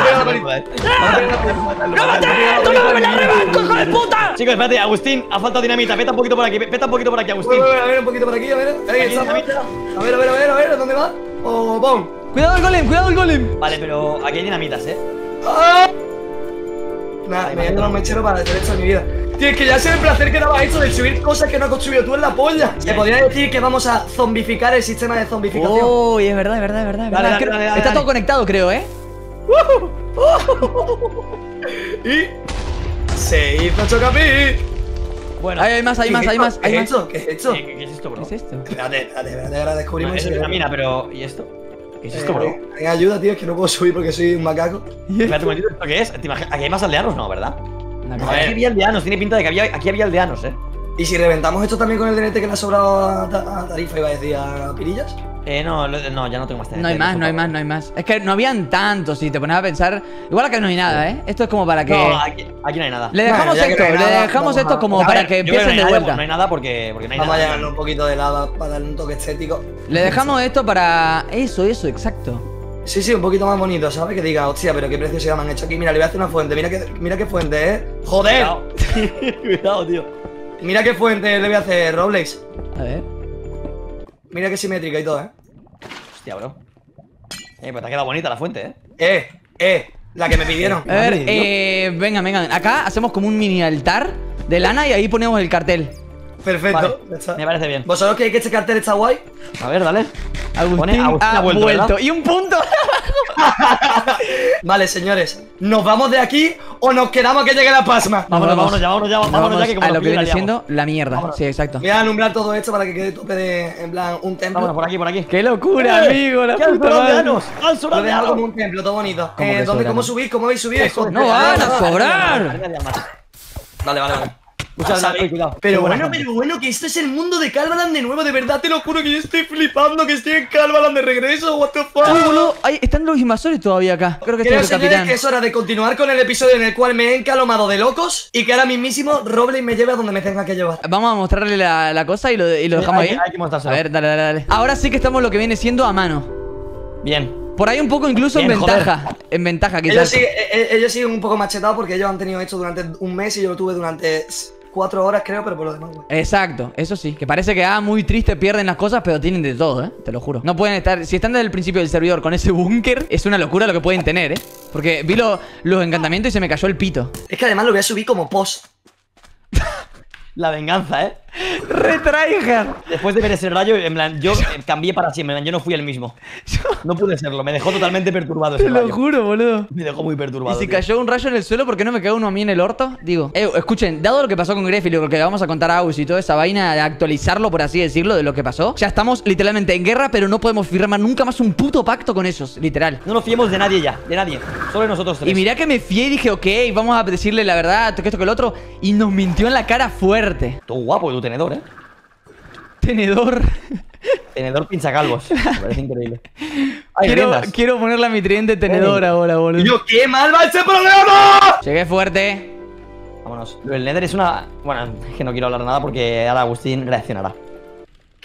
[SPEAKER 1] ¡Hijo de puta!
[SPEAKER 2] Chicos, espérate, Agustín, ha faltado dinamita. Peta un poquito por aquí, Agustín.
[SPEAKER 3] A ver, un poquito por aquí, a ver. Ahí está. A ver, ¿dónde va? Oh, ¡pum!
[SPEAKER 1] Cuidado el golem.
[SPEAKER 2] Vale, pero aquí hay dinamitas,
[SPEAKER 3] ¡Ah! Nada, me voy a un mechero para el resto de mi vida. Tío, es que ya sé el placer que daba esto de subir cosas que no has construido tú en la polla. Se podría decir que vamos a zombificar el sistema de zombificación.
[SPEAKER 1] Oh, es verdad.
[SPEAKER 2] Dale,
[SPEAKER 1] Creo-
[SPEAKER 2] dale,
[SPEAKER 1] Está
[SPEAKER 2] dale.
[SPEAKER 1] todo conectado, creo, ¿eh?
[SPEAKER 3] Y se hizo Chocapi.
[SPEAKER 2] Bueno,
[SPEAKER 1] Hay más.
[SPEAKER 3] ¿Qué es esto? ¿Qué es esto?
[SPEAKER 2] ¿qué es esto, bro?
[SPEAKER 1] ¿Qué es esto?
[SPEAKER 3] Espérate, ahora descubrimos
[SPEAKER 2] Es
[SPEAKER 3] eso.
[SPEAKER 2] una mina, pero... ¿Y esto? ¿Qué es esto, bro?
[SPEAKER 3] Venga, ayuda, tío, es que no puedo subir porque soy un macaco.
[SPEAKER 2] Espérate un momentito, ¿esto qué es? ¿Te imaginas? Aquí hay más aldeanos, ¿no? ¿Verdad?
[SPEAKER 1] Una
[SPEAKER 3] A
[SPEAKER 1] cosa.
[SPEAKER 3] ver.
[SPEAKER 2] Aquí había aldeanos, tiene pinta de que aquí había aldeanos,
[SPEAKER 3] ¿Y si reventamos esto también con el DNT que le ha sobrado a Tarifa, iba a decir, a Pirillas?
[SPEAKER 2] No, ya no tengo más TNT.
[SPEAKER 1] No hay más. Es que no habían tantos, si te pones a pensar. Igual acá no hay nada, ¿eh? Esto es como para que.
[SPEAKER 2] No, aquí no hay nada.
[SPEAKER 1] Le dejamos
[SPEAKER 3] Bueno, ya que
[SPEAKER 1] esto,
[SPEAKER 3] no hay
[SPEAKER 1] le
[SPEAKER 3] nada,
[SPEAKER 1] dejamos
[SPEAKER 3] vamos
[SPEAKER 1] esto
[SPEAKER 3] a-
[SPEAKER 1] como
[SPEAKER 2] A
[SPEAKER 1] para
[SPEAKER 2] ver,
[SPEAKER 1] que
[SPEAKER 2] yo creo que
[SPEAKER 1] empiecen de
[SPEAKER 2] no hay nada,
[SPEAKER 1] vuelta.
[SPEAKER 2] No hay nada porque no hay
[SPEAKER 3] Vamos a
[SPEAKER 2] nada.
[SPEAKER 3] llenarle un poquito de lava para darle un toque estético.
[SPEAKER 1] Le dejamos esto para. Eso, exacto.
[SPEAKER 3] Sí, un poquito más bonito, ¿sabes? Que diga, hostia, pero qué preciosidad me han hecho aquí. Mira, le voy a hacer una fuente. Mira qué fuente, ¿eh? ¡Joder!
[SPEAKER 2] Cuidado. Cuidado, tío.
[SPEAKER 3] Mira qué fuente le voy a hacer, Robles.
[SPEAKER 1] A ver.
[SPEAKER 3] Mira qué simétrica y todo, ¿eh?
[SPEAKER 2] Hostia, bro. Pues te ha quedado bonita la fuente,
[SPEAKER 3] La que me pidieron.
[SPEAKER 1] A ver,
[SPEAKER 2] Madre
[SPEAKER 1] venga. Acá hacemos como un mini altar de lana y ahí ponemos el cartel.
[SPEAKER 3] Perfecto.
[SPEAKER 2] Vale,
[SPEAKER 3] Ya está.
[SPEAKER 2] me parece bien.
[SPEAKER 3] ¿Vosotros creéis que este cartel está guay?
[SPEAKER 2] A ver, dale.
[SPEAKER 1] Agustín,
[SPEAKER 2] Agustín ha vuelto, ¿verdad?
[SPEAKER 1] Y un punto.
[SPEAKER 3] Vale, señores. ¿Nos vamos de aquí o nos quedamos a que llegue la pasma?
[SPEAKER 2] Vámonos ya, que como
[SPEAKER 1] a lo
[SPEAKER 2] nos
[SPEAKER 1] que viene
[SPEAKER 2] pilla,
[SPEAKER 1] siendo la mierda.
[SPEAKER 2] Vámonos.
[SPEAKER 1] Sí, exacto.
[SPEAKER 3] Voy a alumbrar todo esto para que quede tope de, en plan, un templo.
[SPEAKER 2] Vámonos, por aquí.
[SPEAKER 1] ¡Qué locura, amigo! La
[SPEAKER 2] ¡Qué
[SPEAKER 1] puta madre.
[SPEAKER 2] aldeanos! ¡Al
[SPEAKER 3] Lo he dejado como un templo, todo bonito.
[SPEAKER 1] ¿Cómo que
[SPEAKER 3] ¿Dónde,
[SPEAKER 1] soberano?
[SPEAKER 3] cómo subís? ¿Cómo habéis subido?
[SPEAKER 1] No van a sobrar.
[SPEAKER 3] Vale.
[SPEAKER 2] Muchas gracias, cuidado.
[SPEAKER 3] Pero bueno, que esto es el mundo de Calvalan de nuevo, de verdad te lo juro que yo estoy flipando, que estoy en Calvalan de regreso, what the fuck.
[SPEAKER 1] Uy, boludo, están los invasores todavía acá. Creo que este
[SPEAKER 3] Creo,
[SPEAKER 1] es el
[SPEAKER 3] señores,
[SPEAKER 1] capitán.
[SPEAKER 3] que es hora de continuar con el episodio en el cual me he encalomado de locos y que ahora mismísimo Robles me lleve a donde me tenga que llevar.
[SPEAKER 1] Vamos a mostrarle la cosa y lo dejamos ahí.
[SPEAKER 2] Hay que mostrárselo.
[SPEAKER 1] A ver, dale. Ahora sí que estamos lo que viene siendo a mano.
[SPEAKER 2] Bien.
[SPEAKER 1] Por ahí un poco incluso
[SPEAKER 2] Bien,
[SPEAKER 1] en ventaja. En ventaja, quizás.
[SPEAKER 3] Ellos siguen un poco machetados porque ellos han tenido esto durante un mes y yo lo tuve durante 4 horas, creo, pero por lo demás, güey.
[SPEAKER 1] Exacto, eso sí. Que parece que muy triste, pierden las cosas, pero tienen de todo, te lo juro. No pueden estar. Si están desde el principio del servidor con ese búnker, es una locura lo que pueden tener, Porque vi los encantamientos y se me cayó el pito.
[SPEAKER 3] Es que además lo voy a subir como post.
[SPEAKER 2] La venganza,
[SPEAKER 1] ¡Retryhard!
[SPEAKER 2] Después de ver ese rayo, en plan, yo cambié para siempre, en plan, yo no fui el mismo. No pude serlo, me dejó totalmente perturbado ese
[SPEAKER 1] Te lo
[SPEAKER 2] rayo.
[SPEAKER 1] juro, boludo.
[SPEAKER 2] Me dejó muy
[SPEAKER 1] Y
[SPEAKER 2] perturbado.
[SPEAKER 1] si
[SPEAKER 2] tío.
[SPEAKER 1] cayó un rayo en el suelo, ¿por qué no me cagó uno a mí en el orto? Digo, escuchen, dado lo que pasó con Gref y lo que vamos a contar a Aus y toda esa vaina de actualizarlo, por así decirlo, de lo que pasó, ya estamos literalmente en guerra, pero no podemos firmar nunca más un puto pacto con ellos, literal.
[SPEAKER 2] No nos fiemos de nadie ya, de nadie. Solo de nosotros tres.
[SPEAKER 1] Y mirá que me fié y dije, ok, vamos a decirle la verdad, que esto que el otro, y nos mintió en la cara fuerte.
[SPEAKER 2] Tú guapo tu tenedor,
[SPEAKER 1] Tenedor.
[SPEAKER 2] Tenedor pinchacalvos. Me parece increíble. Ay, riendas.
[SPEAKER 1] Quiero ponerle a mi tridente tenedor ahora, boludo.
[SPEAKER 3] ¡Yo, qué mal va este programa!
[SPEAKER 1] Llegué fuerte.
[SPEAKER 2] Vámonos. El Nether es una... Bueno, es que no quiero hablar nada porque ahora Agustín reaccionará.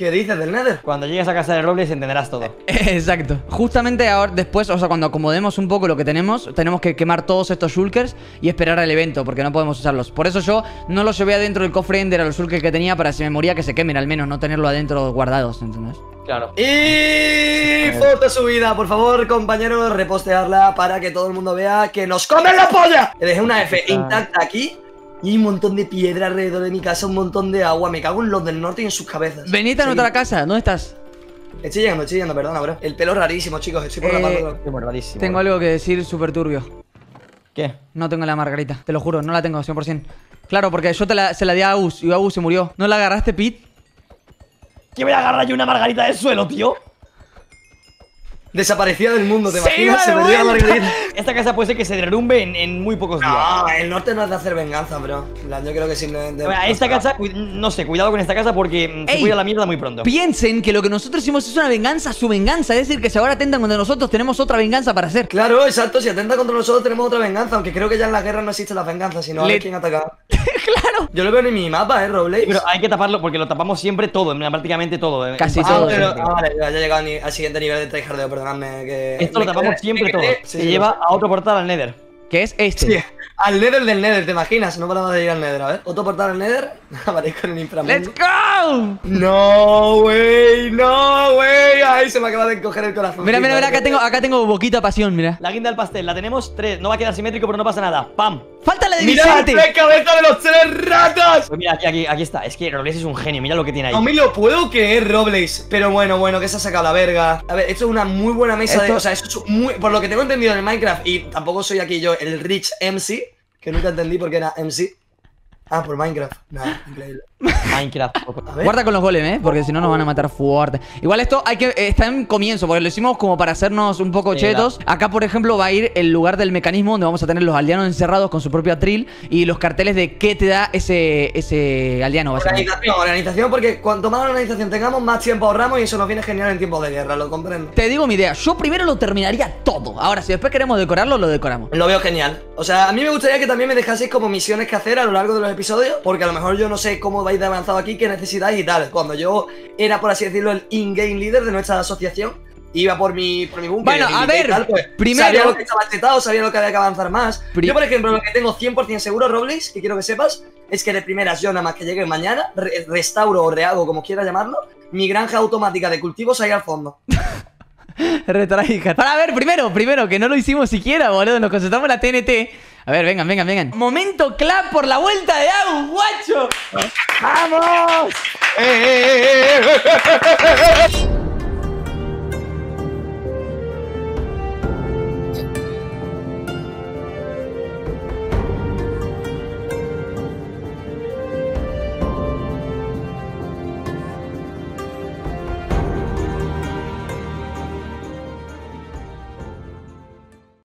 [SPEAKER 3] ¿Qué dices del Nether?
[SPEAKER 2] Cuando llegues a casa de Robles entenderás todo.
[SPEAKER 1] Exacto. Justamente ahora, después, o sea, cuando acomodemos un poco lo que tenemos que quemar todos estos shulkers y esperar al evento, porque no podemos usarlos. Por eso yo no los llevé adentro del cofre Ender a los shulkers que tenía, para si me moría que se quemen al menos, no tenerlo adentro guardados, ¿entendés?
[SPEAKER 2] Claro.
[SPEAKER 3] Y foto subida, por favor, compañeros, repostearla para que todo el mundo vea que nos comen la polla. Le dejé una F intacta aquí y un montón de piedra alrededor de mi casa, un montón de agua. Me cago en los del norte y en sus cabezas.
[SPEAKER 1] Venid a nuestra casa, ¿dónde estás?
[SPEAKER 3] Estoy llegando, perdona, bro. El pelo rarísimo, chicos, estoy por la parte
[SPEAKER 2] Qué rarísimo.
[SPEAKER 1] Tengo algo que decir súper turbio.
[SPEAKER 2] ¿Qué?
[SPEAKER 1] No tengo la margarita, te lo juro, no la tengo 100%. Claro, porque yo se la di a Agus y Agus se murió. ¿No la agarraste, Pete?
[SPEAKER 2] ¿Qué voy a agarrar yo una margarita del suelo, tío?
[SPEAKER 3] Desaparecía del mundo, ¿te
[SPEAKER 1] ¡Se
[SPEAKER 3] imaginas? Se
[SPEAKER 1] iba de
[SPEAKER 3] perdió la
[SPEAKER 1] vuelta!
[SPEAKER 3] margarita.
[SPEAKER 2] Esta casa puede ser que se derrumbe en muy pocos días.
[SPEAKER 3] No, el norte no es de hacer venganza, bro. En plan, yo creo que simplemente.
[SPEAKER 2] Esta casa, no sé, cuidado con esta casa porque se
[SPEAKER 1] Ey,
[SPEAKER 2] puede ir a la mierda muy pronto.
[SPEAKER 1] Piensen que lo que nosotros hicimos es una venganza, su venganza. Es decir, que si ahora atentan contra nosotros, tenemos otra venganza para hacer.
[SPEAKER 3] Claro, exacto. Si atenta contra nosotros, tenemos otra venganza. Aunque creo que ya en la guerra no existe la venganza, sino a ver quién ataca.
[SPEAKER 1] Claro.
[SPEAKER 3] Yo lo veo en mi mapa, Robles.
[SPEAKER 2] Pero hay que taparlo porque lo tapamos siempre todo, prácticamente todo.
[SPEAKER 1] Casi
[SPEAKER 2] En
[SPEAKER 1] todo,
[SPEAKER 2] parte,
[SPEAKER 3] Pero,
[SPEAKER 1] sí.
[SPEAKER 3] vale, ya he llegado al siguiente nivel de tryhardeo, perdonadme. Que
[SPEAKER 2] Esto lo tapamos siempre todo. Se lleva a otro portal al Nether.
[SPEAKER 1] Que es este.
[SPEAKER 3] Sí, al Nether del Nether, ¿te imaginas? No paramos de ir al Nether, a ver. Otro portal al Nether. Aparezco en el inframundo.
[SPEAKER 1] ¡Let's go!
[SPEAKER 3] No, güey, no, güey. Ay, se me acaba de encoger el corazón.
[SPEAKER 1] Mira, acá tengo boquita pasión, mira.
[SPEAKER 2] La guinda del pastel, la tenemos 3. No va a quedar simétrico, pero no pasa nada. ¡Pam!
[SPEAKER 1] Falta la de
[SPEAKER 3] ¡Mira las
[SPEAKER 1] Vicente.
[SPEAKER 3] 3 cabezas de los 3 ratas!
[SPEAKER 2] Pues mira, aquí está. Es que Robles es un genio, mira lo que tiene ahí.
[SPEAKER 3] No me lo puedo creer, Robles. Pero bueno, que se ha sacado la verga. A ver, esto es una muy buena mesa de. O sea, esto es muy. Por lo que tengo entendido en el Minecraft, y tampoco soy aquí yo el Rich MC, que nunca entendí por qué era MC. Ah, por Minecraft. Nada, increíble.
[SPEAKER 2] Minecraft.
[SPEAKER 3] A ver.
[SPEAKER 1] Guarda con los golems, porque si no nos van a matar fuerte. Igual esto está en comienzo, porque lo hicimos como para hacernos un poco
[SPEAKER 2] Sí,
[SPEAKER 1] chetos. Acá, por ejemplo, va a ir el lugar del mecanismo donde vamos a tener los aldeanos encerrados con su propio atril y los carteles de qué te da ese aldeano, básicamente.
[SPEAKER 3] Organización, porque cuanto más organización tengamos, más tiempo ahorramos y eso nos viene genial en tiempos de guerra, lo comprendo.
[SPEAKER 1] Te digo mi idea, yo primero lo terminaría todo. Ahora, si después queremos decorarlo, lo decoramos.
[SPEAKER 3] Lo veo genial. O sea, a mí me gustaría que también me dejaseis como misiones que hacer a lo largo de los episodios, porque a lo mejor yo no sé cómo vais de avanzado aquí, qué necesitáis y tal. Cuando yo era, por así decirlo, el in-game leader de nuestra asociación, iba por mi búnker.
[SPEAKER 1] Bueno, a ver,
[SPEAKER 3] pues,
[SPEAKER 1] primero
[SPEAKER 3] sabía lo que estaba chetado, sabía lo que había que avanzar más. Yo, por ejemplo, lo que tengo 100% seguro, Robles, y quiero que sepas, es que de primeras yo, nada más que llegue mañana, restauro o rehago, como quieras llamarlo, mi granja automática de cultivos ahí al fondo.
[SPEAKER 1] Para ver, primero, que no lo hicimos siquiera, boludo. Nos concentramos en la TNT. A ver, vengan. Momento clap por la vuelta de Agus, guacho.
[SPEAKER 2] ¡Vamos!